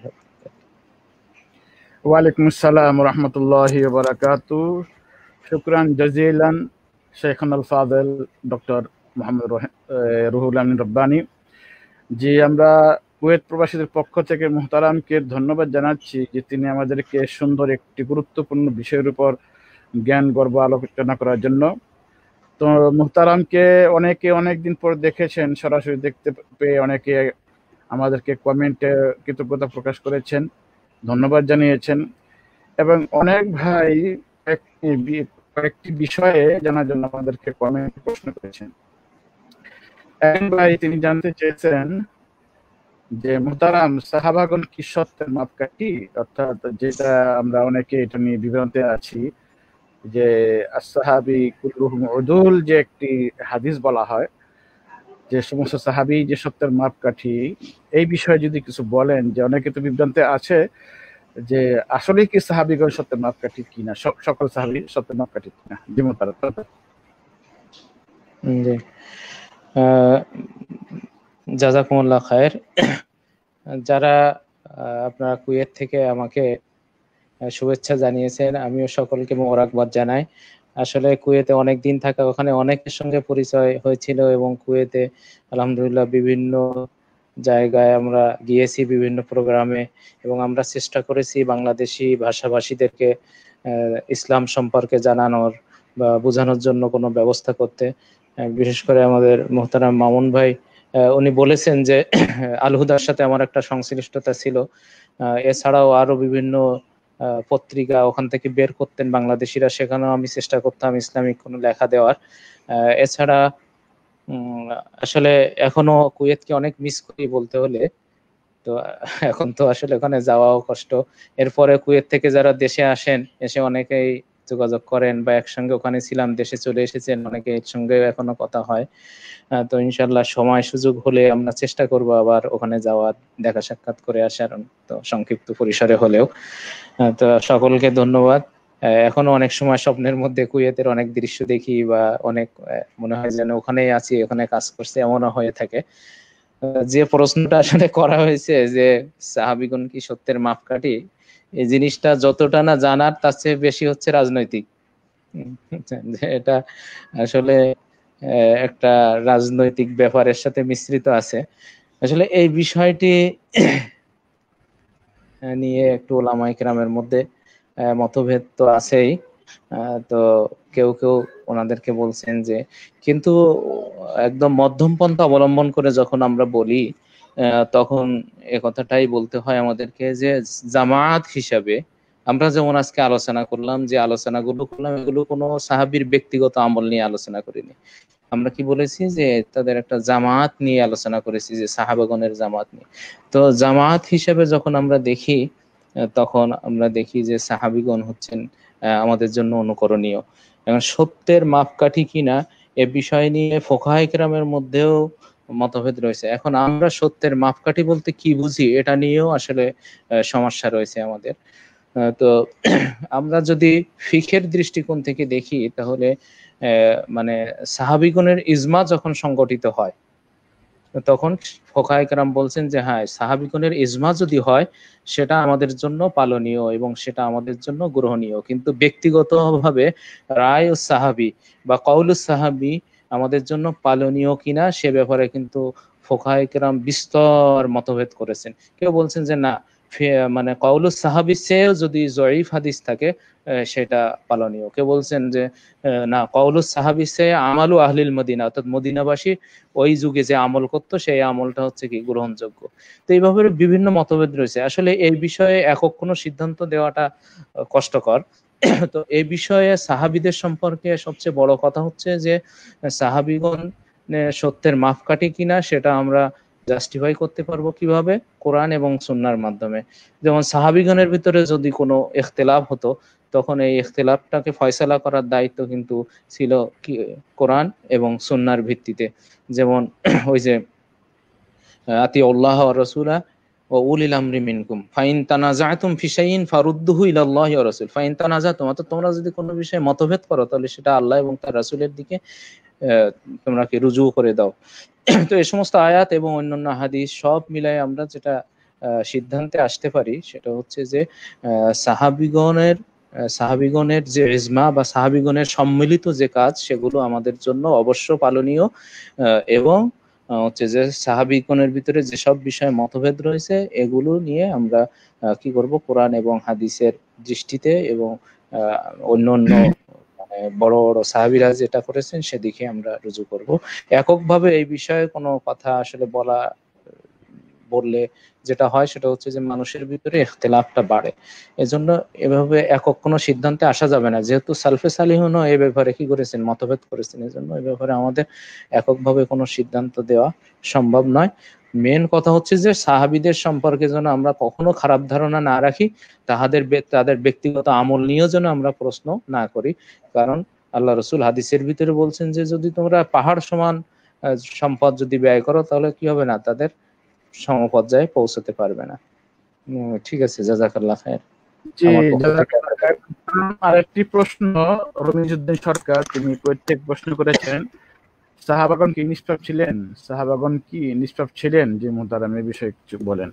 ওয়ালাইকুম আসসালাম ওয়া রাহমাতুল্লাহি ওয়া বারাকাতুহু। শুকরান জাজিলান শেখনা আল ফাযিল ডক্টর মোহাম্মদ রুহুল আমিন রব্বানী জি। আমরা কুয়েত প্রবাসীদের পক্ষ থেকে মুহতারামকে ধন্যবাদ জানাচ্ছি যে তিনি আমাদেরকে সুন্দর একটি গুরুত্বপূর্ণ বিষয়ের উপর জ্ঞান গর্ব আলোচনা করার জন্য। তো মুহতারামকে অনেকে অনেকদিন পর দেখেছেন, সরাসরি দেখতে পেয়ে অনেকে আমাদেরকে কমেন্টে কৃতজ্ঞতা প্রকাশ করেছেন, ধন্যবাদ জানিয়েছেন, এবং অনেক ভাই কয়েকটি বিষয়ে জানার জন্য আমাদেরকে কমেন্ট প্রশ্ন করেছেন। এক ভাই তিনি জানতে চেয়েছেন যে মুহতারাম, সাহাবাগণ কি সত্যের মাপকাঠি? অর্থাৎ যেটা আমরা অনেকে এটা নিয়ে বিভ্রান্তে আছি যে আসসাহাবি কুল্লুহুম উদুল, যে একটি হাদিস বলা হয় যে সমস্ত সাহাবী যে সত্যের মাপকাঠি, এই বিষয়ে যদি কিছু বলেন, যে অনেকে তো বিভ্রান্তে আছে যে আসলে কি সাহাবীগণ সত্যের মাপকাঠি কিনা, সকল সাহাবী সত্যের মাপকাঠি কিনা। জি মুহতারাম। জি, জাযাকুমুল্লাহ খায়ের। যারা আপনারা কুয়েত থেকে আমাকে শুভেচ্ছা জানিয়েছেন, আমিও সকলকে মোবারকবাদ জানাই। আসলে কুয়েতে অনেক দিন থাকা, ওখানে অনেকের সঙ্গে পরিচয় হয়েছিল, এবং কুয়েতে আলহামদুলিল্লাহ বিভিন্ন জায়গায় আমরা গিয়েছি, বিভিন্ন প্রোগ্রামে, এবং আমরা চেষ্টা করেছি বাংলাদেশি ভাষাভাষীদেরকে ইসলাম সম্পর্কে জানানোর বা বোঝানোর জন্য কোনো ব্যবস্থা করতে। বিশেষ করে আমাদের মোহতারাম মামুন ভাই, উনি বলেছেন যে আল হুদার সাথে আমার একটা সংশ্লিষ্টতা ছিল। এছাড়াও আরো বিভিন্ন পত্রিকা ওখান থেকে বের করতেন বাংলাদেশিরা, সেখানেও আমি চেষ্টা করতাম ইসলামিক কোনো লেখা দেওয়ার। এছাড়া আসলে এখনো কুয়েতকে অনেক মিস করি বলতে হলে। তো এখন তো আসলে ওখানে যাওয়াও কষ্ট। এরপরে কুয়েত থেকে যারা দেশে আসেন, এসে অনেকেই যোগাযোগ করেন বা একসঙ্গে ওখানে ছিলাম, দেশে চলে এসেছেন, অনেকের সঙ্গে এখনো কথা হয়। তো ইনশাল্লাহ সময় সুযোগ হলে আমরা চেষ্টা করব আবার ওখানে যাওয়ার, দেখা সাক্ষাৎ করে আসার, তো সংক্ষিপ্ত পরিসরে হলেও। তো সকলকে ধন্যবাদ। এখনো অনেক সময় স্বপ্নের মধ্যে কুয়েতের অনেক দৃশ্য দেখি, বা অনেক মনে হয় যেন ওখানেই আছি, ওখানে কাজ করছে, এমনও হয়ে থাকে। যে প্রশ্নটা আসলে করা হয়েছে যে সাহাবীগণ কি সত্যের মাপকাঠি, এই জিনিসটা যতটা না জানার, তার চেয়ে বেশি হচ্ছে রাজনৈতিক। এটা আসলে একটা রাজনৈতিক ব্যাপারের সাথে মিশ্রিত আছে। আসলে এই বিষয়টি নিয়ে একটু ওলামায়ে কেরামের মধ্যে মতভেদ তো আছেই। তো কেউ কেউ ওনাদেরকে বলছেন যে, কিন্তু একদম মধ্যম পন্থা অবলম্বন করে যখন আমরা বলি, তখন এ কথাটাই বলতে হয় আমাদেরকে যে জামাত হিসাবে আমরা যেমন আজকে আলোচনা করলাম, যে আলোচনাগুলো করলাম, এগুলো কোনো সাহাবীর ব্যক্তিগত আমল নিয়ে আলোচনা করিনি। আমরা কি বলেছি যে তাদের একটা জামাত নিয়ে আলোচনা করেছি, যে সাহাবাগণের জামাত নিয়ে। তো জামাত হিসেবে যখন আমরা দেখি, তখন আমরা দেখি যে সাহাবীগণ হচ্ছেন আমাদের জন্য অনুকরণীয়। এবং সত্যের মাপকাঠি কিনা এ বিষয় নিয়ে ফুকাহায়ে কেরামের মধ্যেও মতভেদ রয়েছে। এখন আমরা সত্যের মাপকাঠি বলতে কি বুঝি, এটা নিয়েও আসলে সমস্যা রয়েছে আমাদের। তো আমরা যদি ফিকহের দৃষ্টিকোণ থেকে দেখি, তাহলে মানে সাহাবীগণের ইজমা যখন সংগঠিত হয়, তখন ফুকাহায়ে কেরাম বলছেন যে হ্যাঁ, সাহাবীগণের ইজমা যদি হয়, সেটা আমাদের জন্য পালনীয় এবং সেটা আমাদের জন্য গ্রহণীয়। কিন্তু ব্যক্তিগতভাবে রায় ও সাহাবী বা কওলুস সাহাবী আমাদের জন্য পালনীয় কিনা, সে ব্যাপারে কিন্তু ফুকাহায়ে কেরাম বিস্তর মতভেদ করেছেন। কেউ বলছেন যে না, মানে কওলুস সাহাবীর চেয়েও যদি জয়ীফ হাদিস থাকে, সেটা পালনীয়। কেউ বলছেন যে না, কওলুস সাহাবীর চেয়ে আমালু আহলিল মদিনা, অর্থাৎ মদিনাবাসী ওই যুগে যে আমল করতো, সেই আমলটা হচ্ছে কি গ্রহণযোগ্য। তো এইভাবে বিভিন্ন মতভেদ রয়েছে। আসলে এই বিষয়ে একক কোনো সিদ্ধান্ত দেওয়াটা কষ্টকর। তো এই বিষয়ে সাহাবীদের সম্পর্কে সবচেয়ে বড় কথা হচ্ছে যে সাহাবীগণ সত্যের মাপকাঠি কিনা, সেটা আমরা জাস্টিফাই করতে পারবো কিভাবে? কোরআন এবং সুন্নাহর মাধ্যমে। যেমন সাহাবীগণের ভিতরে যদি কোনো ইখতিলাফ হতো, তখন এই ইখতিলাফটাকে ফয়সালা করার দায়িত্ব কিন্তু ছিল কি কোরআন এবং সুন্নাহর ভিত্তিতে। যেমন ওই যে আতিউল্লাহ ওয়া রাসূলা ওয়া উলিল আমরি মিনকুম ফাইন তানাযাতুম ফি শাইইন ফারুদ্দুহু ইলাল্লাহি ওয়া রাসূল। ফাইন তানাযাতুম, অর্থাৎ তোমরা যদি কোনো বিষয়ে মতভেদ করো, তাহলে সেটা আল্লাহ এবং তার রাসূলের দিকে তোমরা কি রুজু করে দাও। তো এই সমস্ত আয়াত এবং অন্যান্য হাদিস সব মিলাই আমরা যেটা সিদ্ধান্তে আসতে পারি, সেটা হচ্ছে যে সাহাবীগণের যে ইজমা বা সাহাবীগণের সম্মিলিত যে কাজ, সেগুলো আমাদের জন্য অবশ্য পালনীয়, এবং হচ্ছে যে সাহাবীগণের ভিতরে যেসব বিষয়ে মতভেদ রয়েছে এগুলো নিয়ে আমরা কি করব, কোরআন এবং হাদিসের দৃষ্টিতে এবং অন্য অন্য মানে বড় বড় সাহাবীরা যেটা করেছেন সেদিকে আমরা রুজু করব। এককভাবে এই বিষয়ে কোনো কথা আসলে বললে যেটা হয় সেটা হচ্ছে যে মানুষের ভিতরে ইখতিলাফটা বাড়ে। এজন্য এভাবে একক কোনো সিদ্ধান্তে আসা যাবে না, যেহেতু সালফে সালিহুনও এই ব্যাপারে কি করেছেন, মতভেদ করেছেন। এজন্য এই ব্যাপারে আমাদের এককভাবে কোনো সিদ্ধান্ত দেওয়া সম্ভব নয়। মেন কথা হচ্ছে যে সাহাবীদের সম্পর্কে যেন আমরা কখনো খারাপ ধারণা না রাখি, তাদের ব্যক্তিগত আমল নিয়েও যেন আমরা প্রশ্ন না করি। কারণ আল্লাহ রসুল হাদিসের ভিতরে বলছেন যে যদি তোমরা পাহাড় সমান সম্পদ যদি ব্যয় করো তাহলে কি হবে না, তাদের সমপর্যায়ে পৌঁছতে পারবে না। ঠিক আছে, জাযাকাল্লাহ খায়ের। জি, আমার পক্ষ থেকে জাযাকাল্লাহ খায়ের। আরেকটি প্রশ্ন রমিজউদ্দিন সরকার তিনি কুয়েত থেকে প্রশ্ন করেছেন, সাহাবাগণ কি নিষ্পাপ ছিলেন? সাহাবাগণ কি নিষ্পাপ ছিলেন? যে মুহতারাম এই বিষয়ে কিছু বলেন।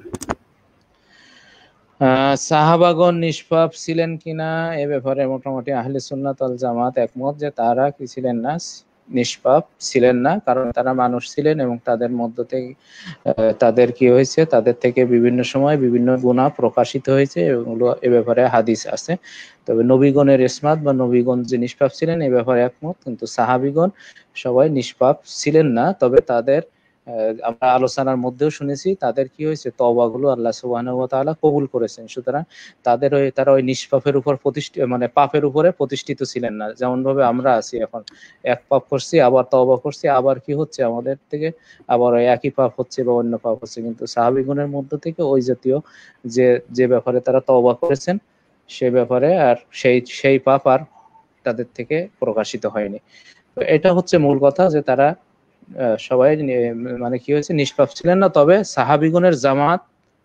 সাহাবাগণ নিষ্পাপ ছিলেন কিনা এ ব্যাপারে মোটামুটি আহলে সুন্নাত ওয়াল জামাত একমত যে তারা কি ছিলেন না, নিষ্পাপ ছিলেন না। কারণ তারা মানুষ ছিলেন এবং তাদের মধ্য থেকে তাদের কি হয়েছে, তাদের থেকে বিভিন্ন সময় বিভিন্ন গুনাহ প্রকাশিত হয়েছে, এগুলো এ ব্যাপারে হাদিস আছে। তবে নবীগণের ইসমাত বা নবীগণ যে নিষ্পাপ ছিলেন এ ব্যাপারে একমত, কিন্তু সাহাবীগণ সবাই নিষ্পাপ ছিলেন না। তবে তাদের আমরা আলোচনার মধ্যেও শুনেছি তাদের কি হয়েছে, তওবাগুলো আল্লাহ সুবহানাহু ওয়া তাআলা কবুল করেছেন। সুতরাং তারা ওই নিষ্পাপের উপর মানে পাপের উপরে প্রতিষ্ঠিত ছিলেন না। যেমন ভাবে আমরা আছি এখন, এক পাপ করছি আবার তওবা করছি, আবার কি হচ্ছে আমাদের থেকে আবার ওই একই পাপ হচ্ছে বা অন্য পাপ হচ্ছে। কিন্তু সাহাবীগণের মধ্য থেকে ওই জাতীয় যে যে ব্যাপারে তারা তওবা করেছেন সে ব্যাপারে আর সেই পাপ আর তাদের থেকে প্রকাশিত হয়নি। তো এটা হচ্ছে মূল কথা যে তারা সবাই মানে কি হয়েছে, নিষ্পাপ ছিলেন না। তবে সাহাবীগণের জামাত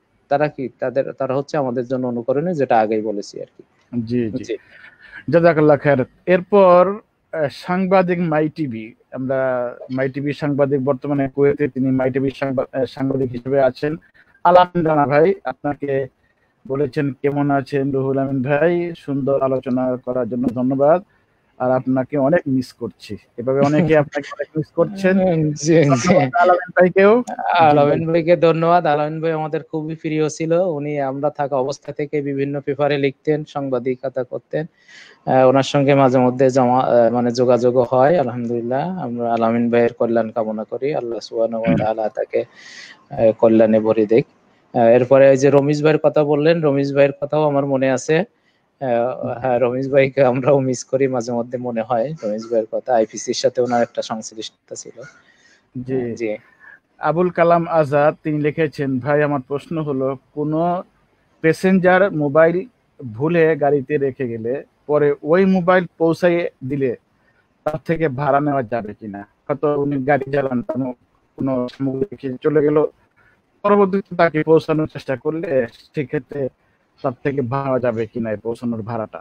তারা হচ্ছে আমাদের জন্য অনুকরণীয়, যেটা আগেই বলেছি আর কি। জি জি, জাযাকাল্লাহ খায়ের। এরপর সাংবাদিক মাই টিভি, আমরা মাই টিভি সাংবাদিক বর্তমানে কুয়েতে তিনি মাই টিভি সাংবাদিক হিসেবে আছেন। আলামিন রানা ভাই আপনাকে বলেছেন কেমন আছেন রুহুল আমিন ভাই, সুন্দর আলোচনা করার জন্য ধন্যবাদ, আর আপনাকে অনেক মিস করছি। এভাবে অনেকে আপনাকে অনেক মিস করছেন। আলামিন ভাইকেও, আলামিন ভাইকে ধন্যবাদ। আলামিন ভাই আমাদের খুবই প্রিয় ছিল। উনি আমরা থাকা অবস্থা থেকে বিভিন্ন পেপারে লিখতেন, সাংবাদিকতা করতেন। ওনার সঙ্গে মাঝে মধ্যে মানে যোগাযোগ হয়। আলহামদুলিল্লাহ, আমরা আলামিন ভাইয়ের কল্যাণ কামনা করি। আল্লাহ সুবহানাহু ওয়া তাআলা তাকে কল্যাণে ভরে দেখ। এরপরে ওই যে রমিজ ভাইয়ের কথা বললেন, রমিজ ভাইয়ের কথাও আমার মনে আছে। হ্যাঁ, রমিজ ভাইকে আমরাও মিস করি, মাঝে মধ্যে মনে হয় রমিজ ভাইয়ের কথা। আইপিসির সাথে ওনার একটা সংশ্লিষ্টতা ছিল। জি জি। আবুল কালাম আজাদ তিনি লিখেছেন, ভাই আমার প্রশ্ন হলো, কোনো প্যাসেঞ্জার মোবাইল ভুলে গাড়িতে রেখে গেলে পরে ওই মোবাইল পৌঁছাইয়ে দিলে তার থেকে ভাড়া নেওয়া যাবে কিনা? হয়তো উনি গাড়ি চালান, কোনো সামগ্রী রেখে চলে গেল, পরবর্তীতে তাকে পৌঁছানোর চেষ্টা করলে সেক্ষেত্রে তার থেকে ভাড়া যাবে কিনা এই পৌঁছানোর ভাড়াটা?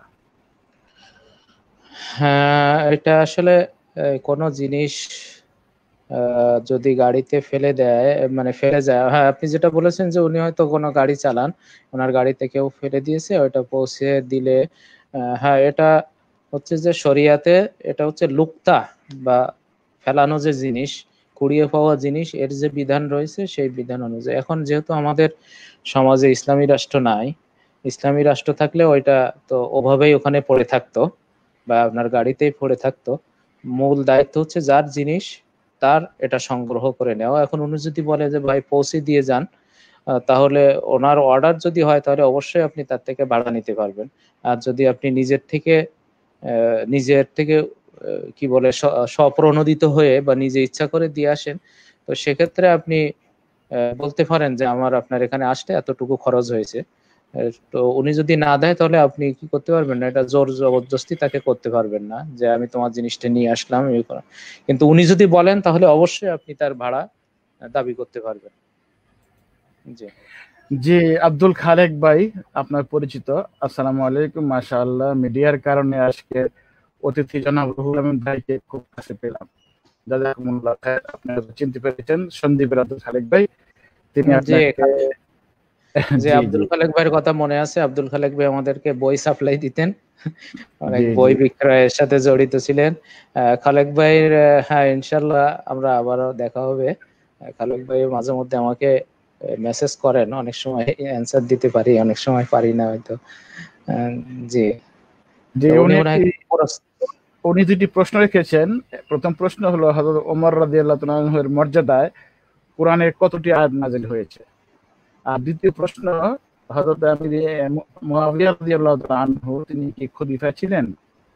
হ্যাঁ, এটা আসলে কোনো জিনিস যদি গাড়িতে ফেলে দেয়, মানে ফেলে যায়, হ্যাঁ আপনি যেটা বলেছেন যে উনি হয়তো কোনো গাড়ি চালান, ওনার গাড়িতে কেউ ফেলে দিয়েছে, ওইটা পৌঁছে দিলে হ্যাঁ, এটা হচ্ছে যে শরিয়াতে এটা হচ্ছে লুকতা বা ফেলানো যে জিনিস, কুড়িয়ে পাওয়া জিনিস, এর যে বিধান রয়েছে সেই বিধান অনুযায়ী। এখন যেহেতু আমাদের সমাজে ইসলামী রাষ্ট্র নাই, ইসলামী রাষ্ট্র থাকলে ওইটা তো ওভাবেই ওখানে পড়ে থাকতো বা আপনার গাড়িতেই পড়ে থাকতো। মূল দায়িত্ব হচ্ছে যার জিনিস তার এটা সংগ্রহ করে নেওয়া। এখন উনি যদি বলে যে ভাই পৌঁছে দিয়ে যান, তাহলে ওনার অর্ডার যদি হয় তাহলে অবশ্যই আপনি তার থেকে ভাড়া নিতে পারবেন। আর যদি আপনি নিজের থেকে কি বলে স্বপ্রণোদিত হয়ে বা নিজে ইচ্ছা করে দিয়ে আসেন, তো সেক্ষেত্রে আপনি বলতে পারেন যে আমার আপনার এখানে আসতে এতটুকু খরচ হয়েছে। তো উনি যদি না দেয় তাহলে আপনি কি করতে পারবেন না, এটা জোর জবরদস্তি তাকে করতে পারবেন না যে আমি তোমার জিনিসটা নিয়ে আসলাম এই করা। কিন্তু উনি যদি বলেন তাহলে অবশ্যই আপনি তার ভাড়া দাবি করতে পারবেন। জি জি, আব্দুল খালেক ভাই আপনার পরিচিত, আসসালামু আলাইকুম। মাশাআল্লাহ, মিডিয়ার কারণে আজকে অতিথি জনাব রুহুল আমিন ভাইকে খুব কাছে পেলাম। জাযাকুমুল্লাহ খায়ের। আপনারা চিনতে পেরেছেন সন্দীপের আব্দুল খালেক ভাই, তিনি জি আপনাকে যে জি জি আব্দুল খালেক ভাইয়ের কথা মনে আছে। আব্দুল খালেক ভাই আমাদেরকে বই সাপ্লাই দিতেন, অনেক জি বই জি বিক্রয়ের সাথে জড়িত ছিলেন খালেক ভাইয়ের। হ্যাঁ, ইনশাল্লাহ আমরা আবারও দেখা হবে। খালেক ভাই মাঝে মধ্যে আমাকে মেসেজ করেন, অনেক সময় অ্যান্সার দিতে পারি, অনেক সময় পারি না হয়তো। জি, যে তো উনি উনি মনে হয় উনি দুটি প্রশ্ন রেখেছেন। প্রথম প্রশ্ন হলো হযরত ওমর রাদিয়াল্লাহু তাআলা আনহুর মর্যাদায় কোরআনের কতটি আয়াত নাযিল হয়েছে। আর দ্বিতীয় প্রশ্ন, হযরত আমির মুয়াবিয়া রাদিয়াল্লাহু তাআলা আনহু তিনি কি খলিফা ছিলেন?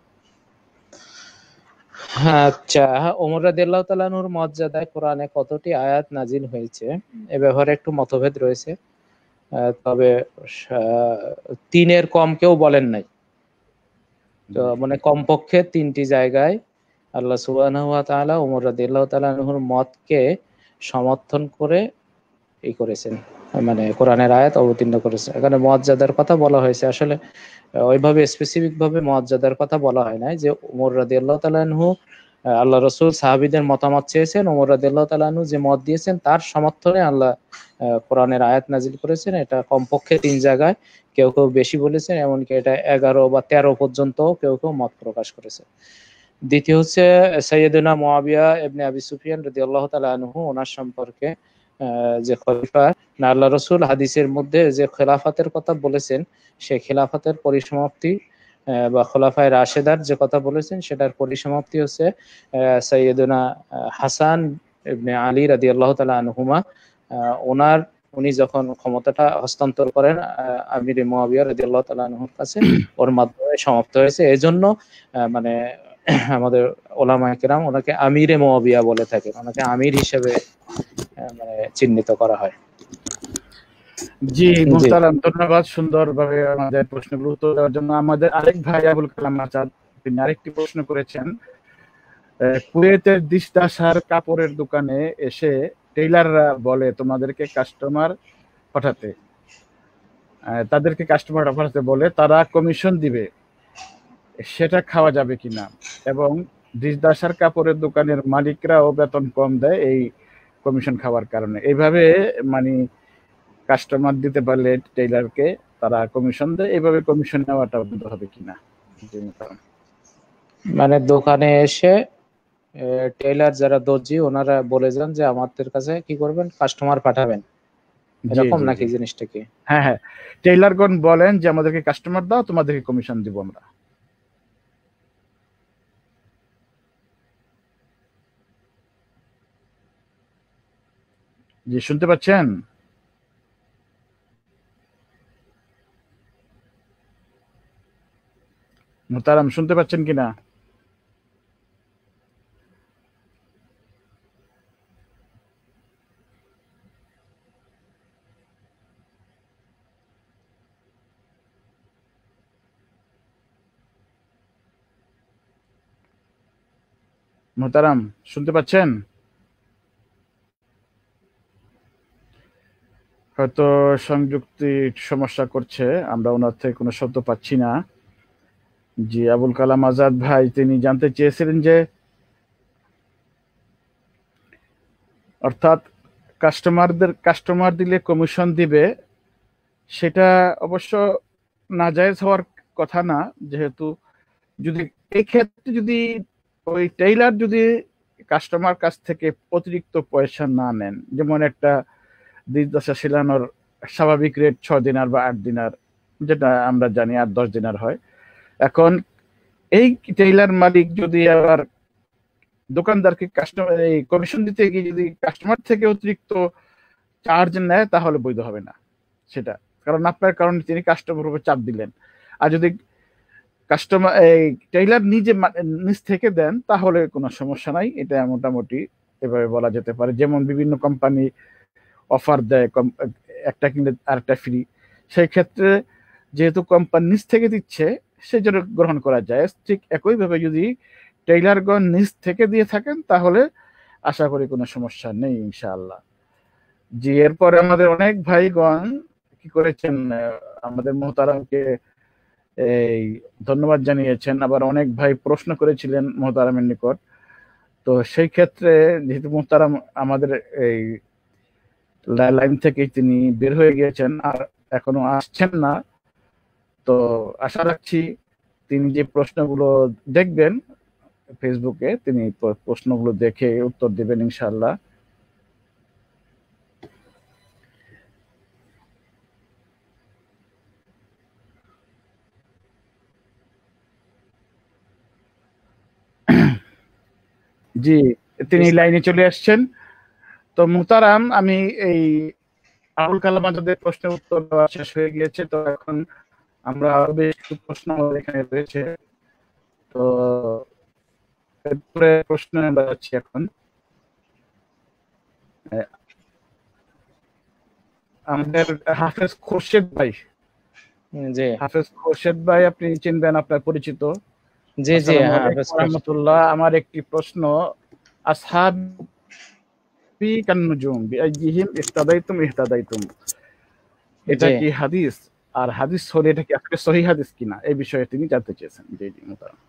আচ্ছা, ওমর রাদিয়াল্লাহু তাআলা আনহুর মর্যাদায় কোরআনে কতটি আয়াত নাজিল হয়েছে এ ব্যাপারে একটু মতভেদ রয়েছে। তবে ৩-এর কম কেউ বলেন নাই। তো মানে কমপক্ষে ৩টি জায়গায় আল্লাহ সুবহানাহু ওয়া তাআলা ওমর রাদিয়াল্লাহু তাআলা আনহুর মতকে সমর্থন করে করেছেন, মানে কোরআনের আয়াত অবতীর্ণ করেছেন। এখানে মর্যাদার কথা বলা হয়েছে, আসলে ওইভাবে স্পেসিফিক ভাবে মর্যাদার কথা বলা হয় নাই যে ওমর রাদিয়াল্লাহু তাআলা আনহু আল্লাহ রাসূল সাহাবীদের মতামত চেয়েছেন, ওমর রাদিয়াল্লাহু তাআলা আনহু যে মত দিয়েছেন তার সমর্থনে আল্লাহ কোরআনের আয়াত নাজিল করেছেন। এটা কমপক্ষে ৩ জায়গায়, কেউ কেউ বেশি বলেছেন, এমনকি এটা ১১ বা ১৩ পর্যন্ত কেউ কেউ মত প্রকাশ করেছে। দ্বিতীয় হচ্ছে সাইয়েদুনা মুআবিয়া ইবনে আবি সুফিয়ান রাদিয়াল্লাহু তাআলা আনহু, ওনার সম্পর্কে যে খলিফা না আল্লাহ রাসূল হাদিসের মধ্যে যে খেলাফতের কথা বলেছেন, সেই খেলাফতের পরিসমাপ্তি বা খোলাফায়ে রাশেদার যে কথা বলেছেন সেটার পরিসমাপ্তি হচ্ছে সাইয়েদুনা হাসান ইবনে আলী রাদিয়াল্লাহু তাআলা আনহুমা। ওনার উনি যখন ক্ষমতাটা হস্তান্তর করেন আমির মুয়াবিয়া রাদিয়াল্লাহু তাআলা আনহুর কাছে, ওর মাধ্যমে সমাপ্ত হয়েছে। এজন্য মানে আমাদের ওলামায়ে কেরাম ওনাকে আমিরে মুয়াবিয়া বলে থাকেন, ওনাকে আমির হিসেবে মানে চিহ্নিত করা হয়। জি জি, মুহতারাম, ধন্যবাদ সুন্দরভাবে আমাদের প্রশ্নগুলো উত্তর দেওয়ার জন্য। আমাদের আরেক ভাই আবুল কালাম আজাদ তিনি আরেকটি প্রশ্ন করেছেন। কুয়েতের দিশদাসার কাপড়ের দোকানে এসে টেইলাররা বলে তোমাদেরকে কাস্টমার পাঠাতে, তাদেরকে কাস্টমার পাঠাতে বলে, তারা কমিশন দিবে, সেটা খাওয়া যাবে কিনা? এবং দিশদাসার কাপড়ের দোকানের মালিকরাও বেতন কম দেয় এই কমিশন খাওয়ার কারণে। এইভাবে মানে কাস্টমার দিতে পারলে টেইলারকে তারা কমিশন দেয়, এইভাবে কমিশন নেওয়াটা বন্ধ হবে কিনা? মানে দোকানে এসে টেইলার যারা দর্জি ওনারা বলে যান যে আমাদের কাছে কি করবেন, কাস্টমার পাঠাবেন, জি এরকম জি নাকি জি, জিনিসটা কি? হ্যাঁ হ্যাঁ, টেইলারগণ বলেন যে আমাদেরকে কাস্টমার দাও, তোমাদেরকে কমিশন দিব আমরা। জি শুনতে পাচ্ছেন? মোহতারাম শুনতে পাচ্ছেন কিনা? মোহতারাম শুনতে পাচ্ছেন? হয়তো সংযুক্তি সমস্যা করছে, আমরা ওনার থেকে কোনো শব্দ পাচ্ছি না। জি আবুল কালাম আজাদ ভাই তিনি জানতে চেয়েছিলেন যে অর্থাৎ কাস্টমার দিলে কমিশন দিবে, সেটা অবশ্য নাজায়েজ হওয়ার কথা না। যেহেতু যদি এই ক্ষেত্রে যদি ওই টেইলার যদি কাস্টমার কাছ থেকে অতিরিক্ত পয়সা না নেন, যেমন একটা দিশদশা সেলানোর স্বাভাবিক রেট 6 দিনার বা 8 দিনার, যেটা আমরা জানি 8-10 দিনার হয়। এখন এই টেইলার মালিক যদি আবার দোকানদারকে কাস্টমার এই কমিশন দিতে গিয়ে যদি কাস্টমার থেকে অতিরিক্ত চার্জ নেয়, তাহলে বৈধ হবে না সেটা, কারণ আপনার কারণে তিনি কাস্টমার উপর চাপ দিলেন। আর যদি কাস্টমার এই টেইলার নিজ থেকে দেন তাহলে কোনো সমস্যা নাই, এটা মোটামুটি এভাবে বলা যেতে পারে। যেমন বিভিন্ন কোম্পানি অফার দেয় একটা কিনলে আরেকটা ফ্রি, সেই ক্ষেত্রে যেহেতু কোম্পানি নিজ থেকে দিচ্ছে সেই জন্য গ্রহণ করা যায়। ঠিক একইভাবে যদি টেইলারগণ নিজ থেকে দিয়ে থাকেন তাহলে আশা করি কোনো সমস্যা নেই ইনশাআল্লাহ। জি এরপরে আমাদের অনেক ভাইগণ কি করেছেন, আমাদের মোহতারামকে এই ধন্যবাদ জানিয়েছেন, আবার অনেক ভাই প্রশ্ন করেছিলেন মোহতারামের নিকট। তো সেই ক্ষেত্রে যেহেতু মোহতারাম আমাদের এই লাইন থেকে তিনি বের হয়ে গিয়েছেন আর এখনো আসছেন না, তো আশা রাখছি তিনি যে প্রশ্নগুলো দেখবেন ফেসবুকে, তিনি প্রশ্নগুলো দেখে উত্তর দেবেন ইনশাআল্লাহ। জি, তিনি লাইনে চলে আসছেন। তো মুহতারাম, আমি এই আবুল কালাম আজাদের প্রশ্নের উত্তর দেওয়া শেষ হয়ে গিয়েছে। তো এখন আমরা আরো বেশ কিছু প্রশ্ন আমাদের এখানে রয়েছে। তো এরপরে প্রশ্ন আমরা যাচ্ছি এখন। আমাদের হাফেজ খোরশেদ ভাই, জি হাফেজ খোরশেদ ভাই আপনি চিনবেন, আপনার পরিচিত। জি জি, আসসালামু হ্যাঁ আলাইকুম ওয়া রাহমাতুল্লাহ। আমার একটি প্রশ্ন, আসহাবি কান্নুজুম বিআইয়িহিম ইহতাদাইতুম ইহতাদাইতুম, এটা জি কি হাদিস? আর হাদিস হলে এটা কি আসলে সহিহ হাদিস কিনা, এই বিষয়ে তিনি জানতে চেয়েছেন। জি জি মুহতারাম।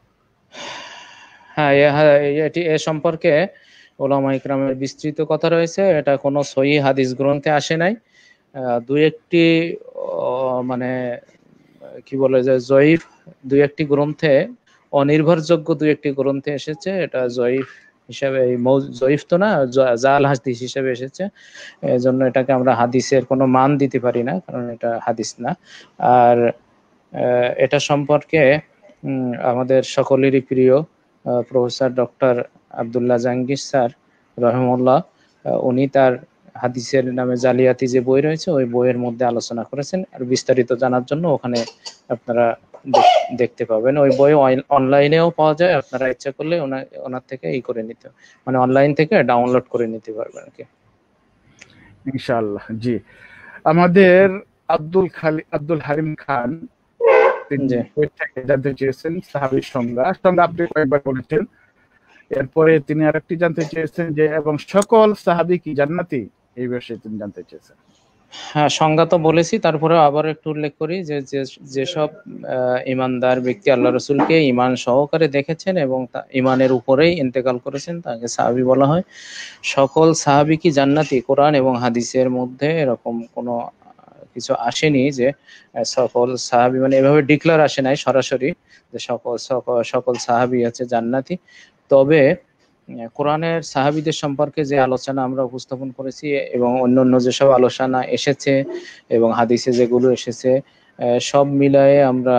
হ্যাঁ, এটি এ সম্পর্কে ওলামা ইকরামের বিস্তৃত কথা রয়েছে। এটা কোনো সহিহ হাদিস গ্রন্থে আসে নাই। দুই একটি মানে কি বলে যে জয়ীফ দুই একটি গ্রন্থে, অনির্ভরযোগ্য দুই একটি গ্রন্থে এসেছে। এটা জয়ীফ হিসাবে, জয়ীফ তো না, জাল হাদিস হিসেবে এসেছে। এজন্য এটাকে আমরা হাদিসের কোনো মান দিতে পারি না, কারণ এটা হাদিস না। আর এটা সম্পর্কে আমাদের সকলেরই প্রিয় professor doctor Abdullah Jahangir sir রহমুল্লাহ, উনি তার হাদিসের নামে জালিয়াতি যে বই রয়েছে ওই বইয়ের মধ্যে আলোচনা করেছেন। আর বিস্তারিত জানার জন্য ওখানে আপনারা দেখতে পাবেন। ওই বই অনলাইনেও পাওয়া যায়, আপনারা ইচ্ছা করলে ওনার থেকে এই করে নিতে, মানে অনলাইন থেকে ডাউনলোড করে নিতে পারবেন আর কি। ইনশাআল্লাহ। জি, আমাদের আব্দুল হালিম খান, তিনি জি কুয়েত থেকে জানতে চেয়েছেন সাহাবীর সংজ্ঞা আপনি কয়েকবার বলেছেন। এরপরে তিনি আরেকটি জানতে চেয়েছেন যে এবং সকল সাহাবী কি জান্নাতি, এই বিষয়ে তিনি জানতে চেয়েছেন। হ্যাঁ, সংজ্ঞা তো বলেছি, তারপরে আবার একটু উল্লেখ করি যে যেসব ইমানদার ব্যক্তি আল্লাহ রসুলকে ইমান সহকারে দেখেছেন এবং ইমানের উপরেই ইন্তেকাল করেছেন তাকে সাহাবী বলা হয়। সকল সাহাবী কি জান্নাতি, কোরআন এবং হাদিসের মধ্যে এরকম কোনো কিছু আসেনি যে সকল সাহাবী, মানে এভাবে ডিক্লার আসে নাই সরাসরি যে সকল সকল সকল সাহাবী আছে জান্নাতি। তবে কোরআনের সাহাবীদের সম্পর্কে যে আলোচনা আমরা উপস্থাপন করেছি এবং অন্যান্য যেসব আলোচনা এসেছে এবং হাদিসে যেগুলো এসেছে, সব মিলায়ে আমরা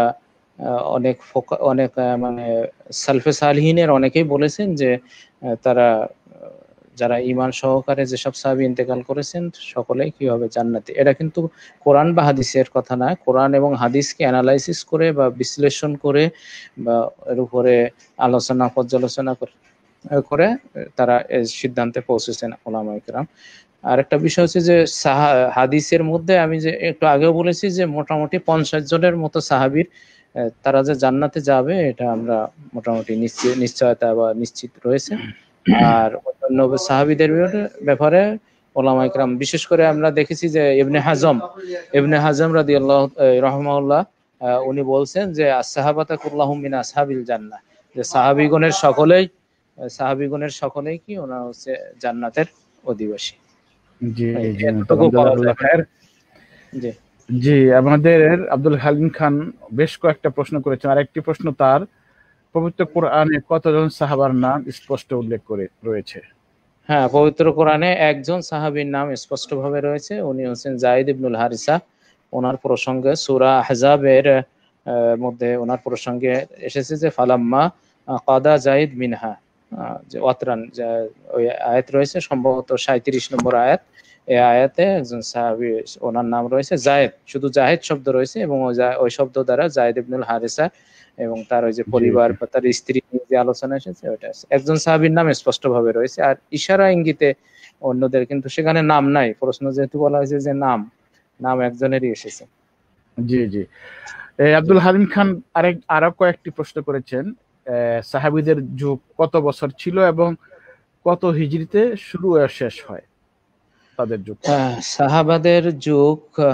অনেক মানে সালফে সালহিনের অনেকেই বলেছেন যে তারা যারা ঈমান সহকারে যেসব সাহাবী ইন্তেকাল করেছেন সকলেই কি হবে জান্নাতি। এটা কিন্তু কোরআন বা হাদিসের কথা না, কোরআন এবং হাদিসকে অ্যানালাইসিস করে বা বিশ্লেষণ করে বা এর উপরে আলোচনা পর্যালোচনা করে তারা এই সিদ্ধান্তে পৌঁছেছেন ওলামায়ে কেরাম। আর একটা বিষয় হচ্ছে যে হাদিসের মধ্যে আমি যে একটু আগেও বলেছি যে মোটামুটি 50 জনের মতো সাহাবীর তারা যে জান্নাতে যাবে এটা আমরা মোটামুটি নিশ্চয়তা বা নিশ্চিত রয়েছে। আর অন্যান্য সাহাবীদের ব্যাপারে ওলামায়ে কেরাম, বিশেষ করে আমরা দেখেছি যে ইবনে হাজম রাদিয়াল্লাহু রাহমাহুল্লাহ, উনি বলছেন যে as-সাহাবাতা কুল্লাহুম মিন আসহাবিল জান্নাহ, যে সাহাবীগণের সকলেই কি ওনারা হচ্ছে জান্নাতের অধিবাসী। জি জি এতটুকু পাওয়া যায়। জি জি, আমাদের আব্দুল হালিম খান বেশ কয়েকটা প্রশ্ন করেছেন। আরেকটি প্রশ্ন, তার পবিত্র কোরআনে কতজন সাহাবার নাম স্পষ্ট উল্লেখ করে রয়েছে? হ্যাঁ, পবিত্র কোরআনে একজন সাহাবীর নাম স্পষ্টভাবে রয়েছে, উনি হচ্ছেন যায়েদ ইবনুল হারিসা। ওনার প্রসঙ্গে সূরা আহজাবের মধ্যে ওনার প্রসঙ্গে এসেছে যে ফালাম্মা কাদা যায়েদ মিনহা, যে ওয়াতরান, ওই আয়াত রয়েছে সম্ভবত 37 নম্বর আয়াত। এই আয়াতে একজন সাহাবী, ওনার নাম রয়েছে জায়েদ, শুধু জায়েদ শব্দ রয়েছে এবং ওই শব্দ দ্বারা যায়েদ ইবনুল হারিসা এবং তার ওই যে পরিবার বা তার স্ত্রী নিয়ে যে আলোচনা এসেছে ওটা একজন সাহাবীর নাম স্পষ্টভাবে রয়েছে। আর ইশারা ইঙ্গিতে অন্যদের কিন্তু সেখানে নাম নাই। প্রশ্ন যেহেতু বলা হয়েছে যে নাম একজনেরই এসেছে। জি জি, আব্দুল হালিম খান আরো কয়েকটি প্রশ্ন করেছেন। সাহাবীদের যুগ কত বছর ছিল এবং কত হিজরিতে শুরু আর শেষ হয় তাদের যুগ? সাহাবাদের যুগ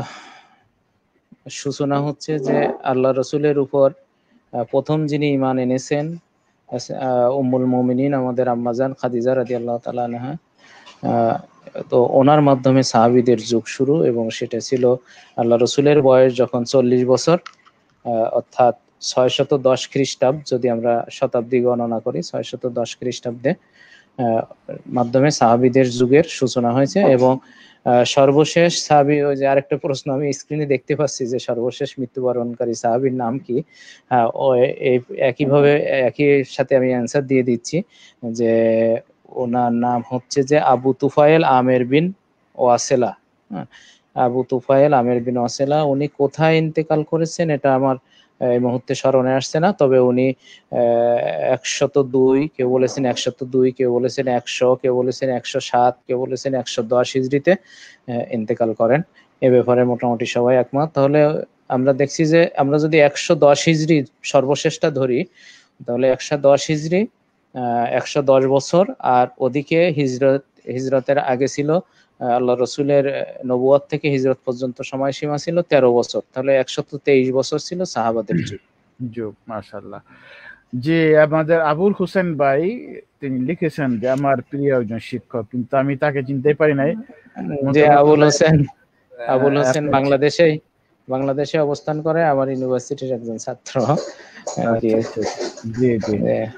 সূচনা হচ্ছে যে আল্লাহ রসুলের উপর প্রথম যিনি ঈমান এনেছেন উম্মুল মুমিনিন আমাদের আম্মাজান খাদিজা রাদিয়াল্লাহু তাআলা আনহা, তো ওনার মাধ্যমে সাহাবীদের যুগ শুরু এবং সেটা ছিল আল্লাহ রসুলের বয়স যখন 40 বছর, অর্থাৎ 610 খ্রিস্টাব্দ, যদি আমরা শতাব্দী গণনা করি 610 খ্রিস্টাব্দে মাধ্যমে সাহাবীদের যুগের সূচনা হয়েছে। এবং সর্বশেষ সাহাবী, ওই যে আরেকটা প্রশ্ন আমি স্ক্রিনে দেখতে পাচ্ছি যে সর্বশেষ মৃত্যুবরণকারী সাহাবীর নাম কি? ও একইভাবে একই সাথে আমি অ্যান্সার দিয়ে দিচ্ছি যে ওনার নাম হচ্ছে যে আবু তুফাইল আমের বিন ওয়াসেলা। হ্যাঁ, আবু তুফাইল আমের বিন ওয়াসেলা। উনি কোথায় ইন্তেকাল করেছেন এটা আমার এই মুহূর্তে স্মরণে আসছে না, তবে উনি 102, কেউ বলেছেন 102, কেউ বলেছেন 100, কেউ বলেছেন 107, কেউ বলেছেন 110 হিজরিতে ইন্তেকাল করেন। এ ব্যাপারে মোটামুটি সবাই একমত। তাহলে আমরা দেখছি যে আমরা যদি 110 হিজরি সর্বশেষটা ধরি, তাহলে 110 হিজরি 110 বছর, আর ওদিকে হিজরতের আগে ছিল আল্লাহ রসুলের নবুয়ত থেকে হিজরত পর্যন্ত সময়সীমা ছিল 13 বছর। তাহলে 123 বছর ছিল সাহাবাদের যুগ। মাশাআল্লাহ। যে আমাদের আবুল হোসেন ভাই তিনি লিখেছেন যে আমার প্রিয় একজন শিক্ষক, কিন্তু আমি তাকে চিনতে পারি নাই। যে আবুল হোসেন বাংলাদেশে অবস্থান করে, আমার ইউনিভার্সিটির একজন ছাত্র। জি জি।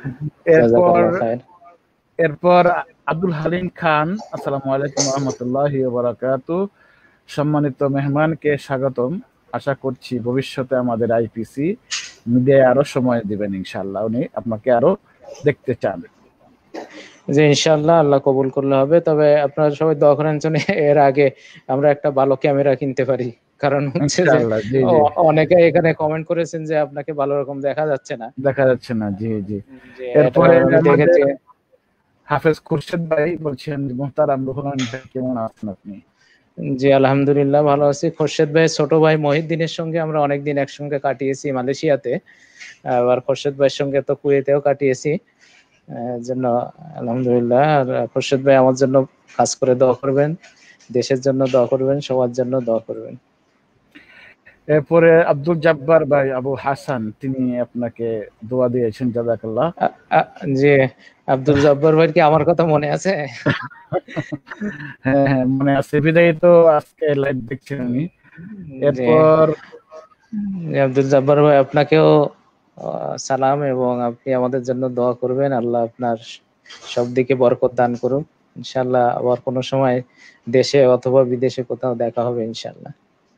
এরপর আব্দুল হালিম খান, আসসালামু আলাইকুম ওয়া রাহমাতুল্লাহি ওয়া বারাকাতুহু। সম্মানিত মেহমানকে স্বাগতম। আশা করছি ভবিষ্যতে আমাদের আইপিসি মিডিয়ায় আরো সময় দিবেন ইনশাআল্লাহ। উনি আপনাকে আরো দেখতে চান। যে ইনশাআল্লাহ, আল্লাহ কবুল করলে হবে। তবে আপনারা সবাই দোয়া করেন যেন এর আগে আমরা একটা ভালো ক্যামেরা কিনতে পারি, কারণ হচ্ছে যে অনেকে এখানে কমেন্ট করেছেন যে আপনাকে ভালো রকম দেখা যাচ্ছে না। জি জি। এরপরে দেখেছি হাফেজ খুরশেদ ভাই বলছেন, মোহতারাম রুহুল ভাই কেমন আছেন আপনি? জি আলহামদুলিল্লাহ ভালো আছি। খোরশেদ ভাই ছোট ভাই মহিউদ্দিনের সঙ্গে আমরা অনেকদিন একসঙ্গে কাটিয়েছি মালয়েশিয়াতে, আবার খোরশেদ ভাইয়ের সঙ্গে তো কুয়েতেও কাটিয়েছি। জন্য আলহামদুলিল্লাহ। আর খোরশেদ ভাই আমার জন্য কাজ করে দোয়া করবেন, দেশের জন্য দোয়া করবেন, সবার জন্য দোয়া করবেন। এরপরে আব্দুল জব্বার ভাই আবু হাসান, তিনি আপনাকে দোয়া দিয়েছেন, জাযাকাল্লাহ। জি, আব্দুল জব্বার ভাই কি আমার কথা মনে আছে? হ্যাঁ হ্যাঁ মনে আছে, বিদায় তো আজকে লাইভ দেখছেন আমি। এরপর আব্দুল জব্বার ভাই আপনাকেও সালাম, এবং আপনি আমাদের জন্য দোয়া করবেন। আল্লাহ আপনার সব দিকে বরকত দান করুন। ইনশাআল্লাহ আবার কোনো সময় দেশে অথবা বিদেশে কোথাও দেখা হবে ইনশাআল্লাহ।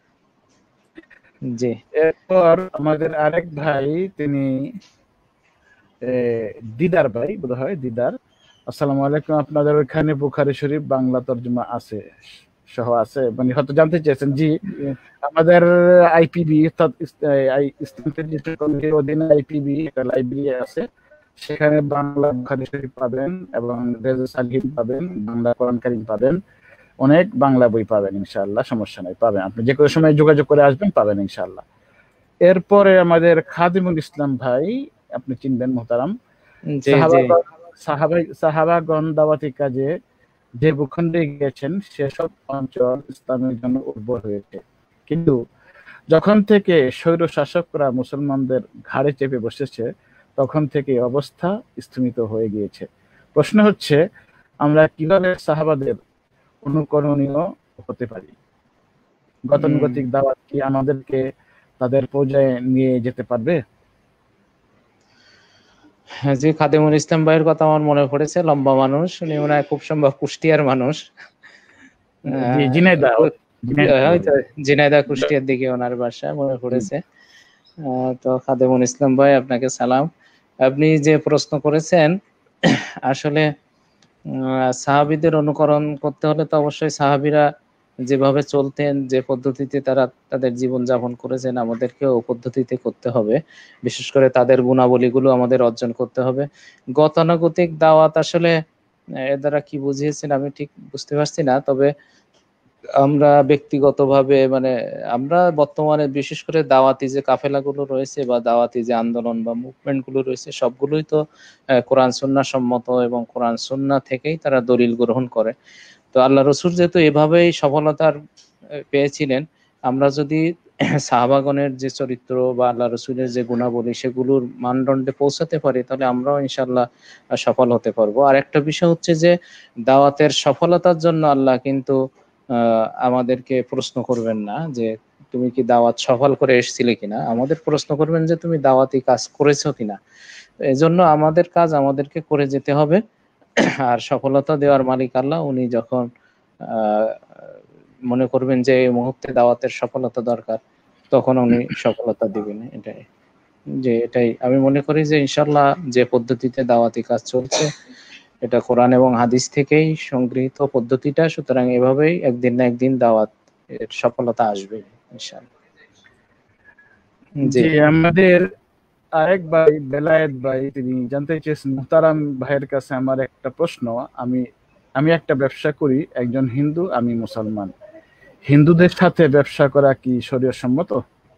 জি। এরপর আমাদের আরেক ভাই, তিনি দিদার ভাই বোধহয়, দিদার। আসসালামু আলাইকুম, আপনাদের ওখানে বুখারী শরীফ বাংলা তরজমা আছে সহ আছে? মানে হয়তো জানতে চেয়েছেন। জি, আমাদের আইপিবি অর্থাৎ ইসলামিক কমিটির অধীনে আইপিবি একটা লাইব্রেরি আছে, সেখানে বাংলা বুখারী শরীফ পাবেন এবং রিয়াজুস সালিহিন পাবেন, বাংলা কোরআন কারীম পাবেন, অনেক বাংলা বই পাবেন ইনশাআল্লাহ, সমস্যা নাই, পাবেন। আপনি যে কোনো সময় যোগাযোগ করে আসবেন, পাবেন ইনশাআল্লাহ। এরপরে আমাদের খাদিমুল ইসলাম ভাই, আপনি চিনবেন মোহতারাম। সাহাবাগণ দাওয়াতি কাজে যে ভূখণ্ডে গিয়েছেন সেসব অঞ্চল ইসলামের জন্য উর্বর হয়েছে, কিন্তু যখন থেকে স্বৈর শাসকরা মুসলমানদের ঘাড়ে চেপে বসেছে তখন থেকে অবস্থা স্থিমিত হয়ে গিয়েছে। প্রশ্ন হচ্ছে, আমরা কিভাবে সাহাবাদের অনুকরণীয় হতে পারি? গতানুগতিক দাওয়াত কি আমাদেরকে তাদের পর্যায়ে নিয়ে যেতে পারবে? জি, খাদিমুল ইসলাম ভাইয়ের কথা আমার মনে পড়েছে। লম্বা মানুষ, উনি মনে হয় খুব সম্ভব কুষ্টিয়ার মানুষ। ঝিনাইদহ কুষ্টিয়ার দিকে ওনার বাসা, মনে পড়েছে। তো খাদিমুল ইসলাম ভাই আপনাকে সালাম। আপনি যে প্রশ্ন করেছেন, আসলে সাহাবীদের অনুকরণ করতে হলে তো অবশ্যই সাহাবীরা যেভাবে চলতেন, যে পদ্ধতিতে তারা তাদের জীবন যাপন করেছেন, আমাদেরকেও পদ্ধতিতে করতে হবে। বিশেষ করে তাদের গুণাবলীগুলো আমাদের অর্জন করতে হবে। গতানুগতিক দাওয়াত আসলে এর দ্বারা কি বুঝিয়েছেন আমি ঠিক বুঝতে পারছি না। তবে আমরা ব্যক্তিগতভাবে, মানে আমরা বর্তমানে বিশেষ করে দাওয়াতি যে কাফেলাগুলো রয়েছে বা দাওয়াতি যে আন্দোলন বা মুভমেন্ট গুলো রয়েছে, সবগুলোই তো কোরআন সুন্নাহ সম্মত, এবং কোরআন সুন্নাহ থেকেই তারা দলিল গ্রহণ করে। তো আল্লাহ রসুল যেহেতু এভাবেই সফলতার পেয়েছিলেন, আমরা যদি সাহাবাগণের যে চরিত্র বা আল্লাহ রসুলের যে গুণাবলী সেগুলোর মানদণ্ডে পৌঁছাতে পারি, তাহলে আমরাও ইনশাল্লাহ সফল হতে পারবো। আর একটা বিষয় হচ্ছে যে দাওয়াতের সফলতার জন্য আল্লাহ কিন্তু আমাদেরকে প্রশ্ন করবেন না যে তুমি কি দাওয়াত সফল করে এসেছিলে কিনা, আমাদের প্রশ্ন করবেন যে তুমি দাওয়াতি কাজ করেছো কিনা। এজন্য আমাদের কাজ আমাদেরকে করে যেতে হবে, আর সফলতা দেওয়ার মালিক আল্লাহ। উনি যখন আহ, মনে করবেন যে এই মুহূর্তে দাওয়াতের সফলতা দরকার, তখন উনি সফলতা দিবেন। এটাই আমি মনে করি যে ইনশাল্লাহ যে পদ্ধতিতে দাওয়াতি কাজ চলছে, এটা কোরআন এবং হাদিস থেকেই সংগৃহীত পদ্ধতিটা, সুতরাং এভাবেই একদিন না একদিন দাওয়াত এর সফলতা আসবে ইনশাল্লাহ। জি যে আমাদের আরেক ভাই বেলায়েত ভাই, তিনি জানতে চেয়েছেন মুহতারাম ভাইয়ের কাছে আমার একটা প্রশ্ন। আমি আমি একটা ব্যবসা করি, একজন হিন্দু, আমি মুসলমান। হিন্দুদের সাথে ব্যবসা করা কি শরীয়ত সম্মত?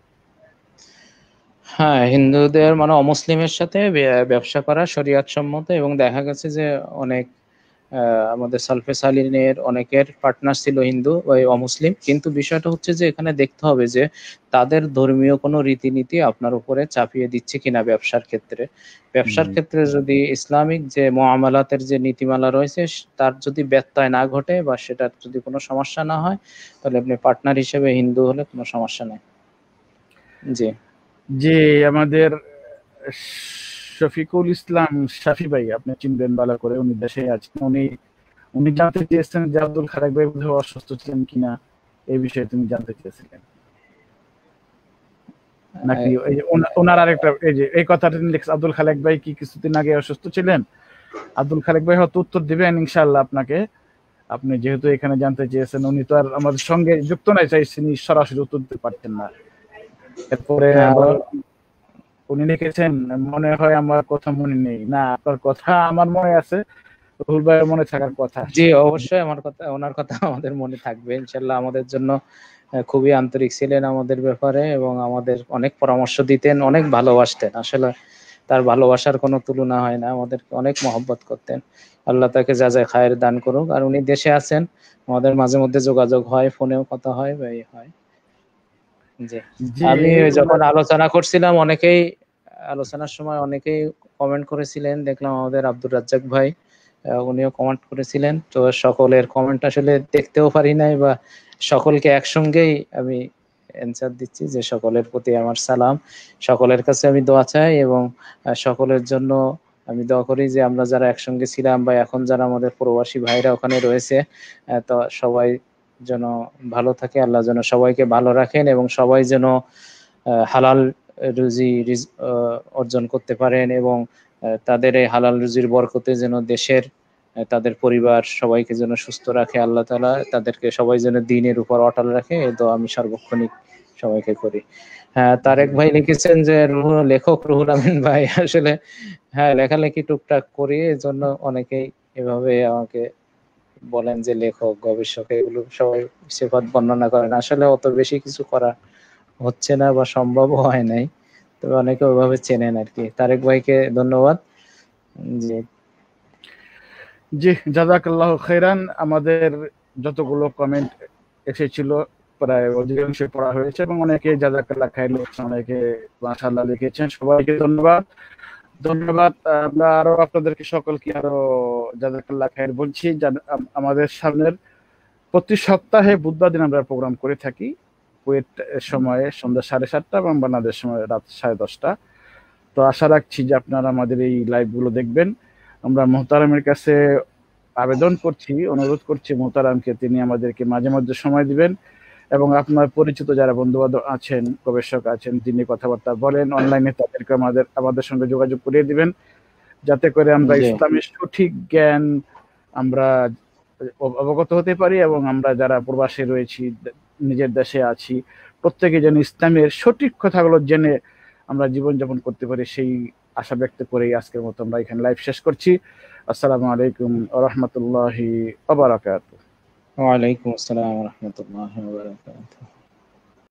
হ্যাঁ, হিন্দুদের মানে অমুসলিমের সাথে ব্যবসা করা শরীয়ত সম্মত, এবং দেখা গেছে যে অনেক আমাদের সালফে সালিনের অনেকের পার্টনার ছিল হিন্দু ওই অমুসলিম, কিন্তু বিষয়টা হচ্ছে যে এখানে দেখতে হবে যে তাদের ধর্মীয় কোনো রীতিনীতি আপনার উপরে চাপিয়ে দিচ্ছে কিনা ব্যবসার ক্ষেত্রে। ব্যবসার ক্ষেত্রে যদি ইসলামিক যে মুআমালাতের যে নীতিমালা রয়েছে তার যদি ব্যত্যয় না ঘটে বা সেটার যদি কোনো সমস্যা না হয়, তাহলে আপনি পার্টনার হিসেবে হিন্দু হলে কোনো সমস্যা নেই। জি যে আমাদের শফিকুল ইসলাম শাফি ভাই, আপনি চিনবেন ভালো করে, উনি দেশে আছেন। উনি উনি জানতে চেয়েছেন যে আব্দুল খালেক ভাই বোধহয় অসুস্থ ছিলেন কিনা, এই বিষয়ে তুমি জানতে চেয়েছিলেন নাকি? এই যে ওনার আরেকটা, এই যে এই কথাটা লিখছে, আব্দুল খালেক ভাই কি কিছুদিন আগে অসুস্থ ছিলেন? আব্দুল খালেক ভাই হয়তো উত্তর দিবেন ইনশাআল্লাহ আপনাকে। আপনি যেহেতু এখানে জানতে চেয়েছেন, উনি তো আর আমাদের সঙ্গে যুক্ত নাই, চাইছেন সরাসরি উত্তর দিতে পারতেন না। এরপরে আবার উনি লিখেছেন, মনে হয় আমার কথা মনে নেই। না, আপনার কথা আমার মনে আছে, রুহুল ভাইয়ের মনে থাকার কথা। জি অবশ্যই আমার কথা, ওনার কথা আমাদের মনে থাকবে ইনশাল্লাহ। আমাদের জন্য খুবই আন্তরিক ছিলেন আমাদের ব্যাপারে, এবং আমাদের অনেক পরামর্শ দিতেন, অনেক ভালোবাসতেন। আসলে তার ভালোবাসার কোনো তুলনা হয় না, আমাদেরকে অনেক মহব্বত করতেন। আল্লাহ তাকে যা যা খায়ের দান করুক। আর উনি দেশে আছেন, আমাদের মাঝে মধ্যে যোগাযোগ হয়, ফোনেও কথা হয় বা এই হয়। জি যে আমি যখন আলোচনা করছিলাম, আলোচনার সময় অনেকেই কমেন্ট করেছিলেন, দেখলাম আমাদের আব্দুর রাজ্জাক ভাই উনিও কমেন্ট করেছিলেন। তো সকলের কমেন্ট আসলে দেখতেও পারি নাই, বা সকলকে একসঙ্গেই আমি অ্যান্সার দিচ্ছি যে সকলের প্রতি আমার সালাম, সকলের কাছে আমি দোয়া চাই, এবং সকলের জন্য আমি দোয়া করি যে আমরা যারা একসঙ্গে ছিলাম বা এখন যারা আমাদের প্রবাসী ভাইরা ওখানে রয়েছে, তো সবাই যেন ভালো থাকে, আল্লাহ যেন সবাইকে ভালো রাখেন, এবং সবাই যেন হালাল রুজি অর্জন করতে পারেন, এবং তাদের এই হালাল রুজির বরকতে যেন দেশের তাদের পরিবার সবাইকে যেন সুস্থ রাখে আল্লাহ তাআলা, তাদেরকে সবাই যেন দ্বীনের উপর অটল রাখে, এই দোয়া আমি সার্বক্ষণিক সবাইকে করি। হ্যাঁ, তারেক ভাই লিখেছেন যে লেখক রুহুল আমিন ভাই আসলে হ্যাঁ লেখালেখি টুকটাক করি, এজন্য অনেকেই এভাবে আমাকে বলেন যে লেখক, গবেষক, এগুলো সবাই সিফাত বর্ণনা করেন। আসলে অত বেশি কিছু করা হচ্ছে না বা সম্ভব হয় নাই, তবে অনেকে ওইভাবে চেনেন আর কি। তারেক ভাইকে ধন্যবাদ। জি জি, জাযাকাল্লাহু খাইরান। আমাদের যতগুলো কমেন্ট এসেছিল প্রায় অধিকাংশ পড়া হয়েছে, এবং অনেকে জাযাকাল্লাহ খাইর লিখেছেন, অনেকে মাশাআল্লাহ লিখেছেন। সবাইকে ধন্যবাদ। ধন্যবাদ। আমরা আরো আপনাদেরকে সকলকে আরো জাযাকাল্লাহ খাইর বলছি। আমাদের সামনের প্রতি সপ্তাহে বুধবার দিন আমরা প্রোগ্রাম করে থাকি, কুয়েত সময়ে সন্ধ্যা 7:30 এবং বাংলাদেশ সময় রাত 10:30। তো আশা রাখছি যে আপনারা আমাদের এই লাইভগুলো দেখবেন। আমরা মোহতারামের কাছে আবেদন করছি, অনুরোধ করছি মোহতারামকে, তিনি আমাদেরকে মাঝে মধ্যে সময় দিবেন, এবং আপনার পরিচিত যারা বন্ধু বান্ধব আছেন, গবেষক আছেন, যিনি কথাবার্তা বলেন অনলাইনে, তাদেরকে আমাদের সঙ্গে যোগাযোগ করিয়ে দিবেন, যাতে করে আমরা জি ইসলামের সঠিক জ্ঞান আমরা অবগত হতে পারি, এবং আমরা যারা প্রবাসে রয়েছি, নিজের দেশে আছি, প্রত্যেকে যেন ইসলামের সঠিক কথাগুলো জেনে আমরা জীবনযাপন করতে পারি, সেই আশা ব্যক্ত করেই আজকের মতো আমরা এখানে লাইভ শেষ করছি। আসসালামু আলাইকুম ওয়া রাহমাতুল্লাহি ওয়া বারাকাতুহু। ওয়ালাইকুম আসসালাম ওয়া রাহমাতুল্লাহি ওয়া বারাকাতুহু।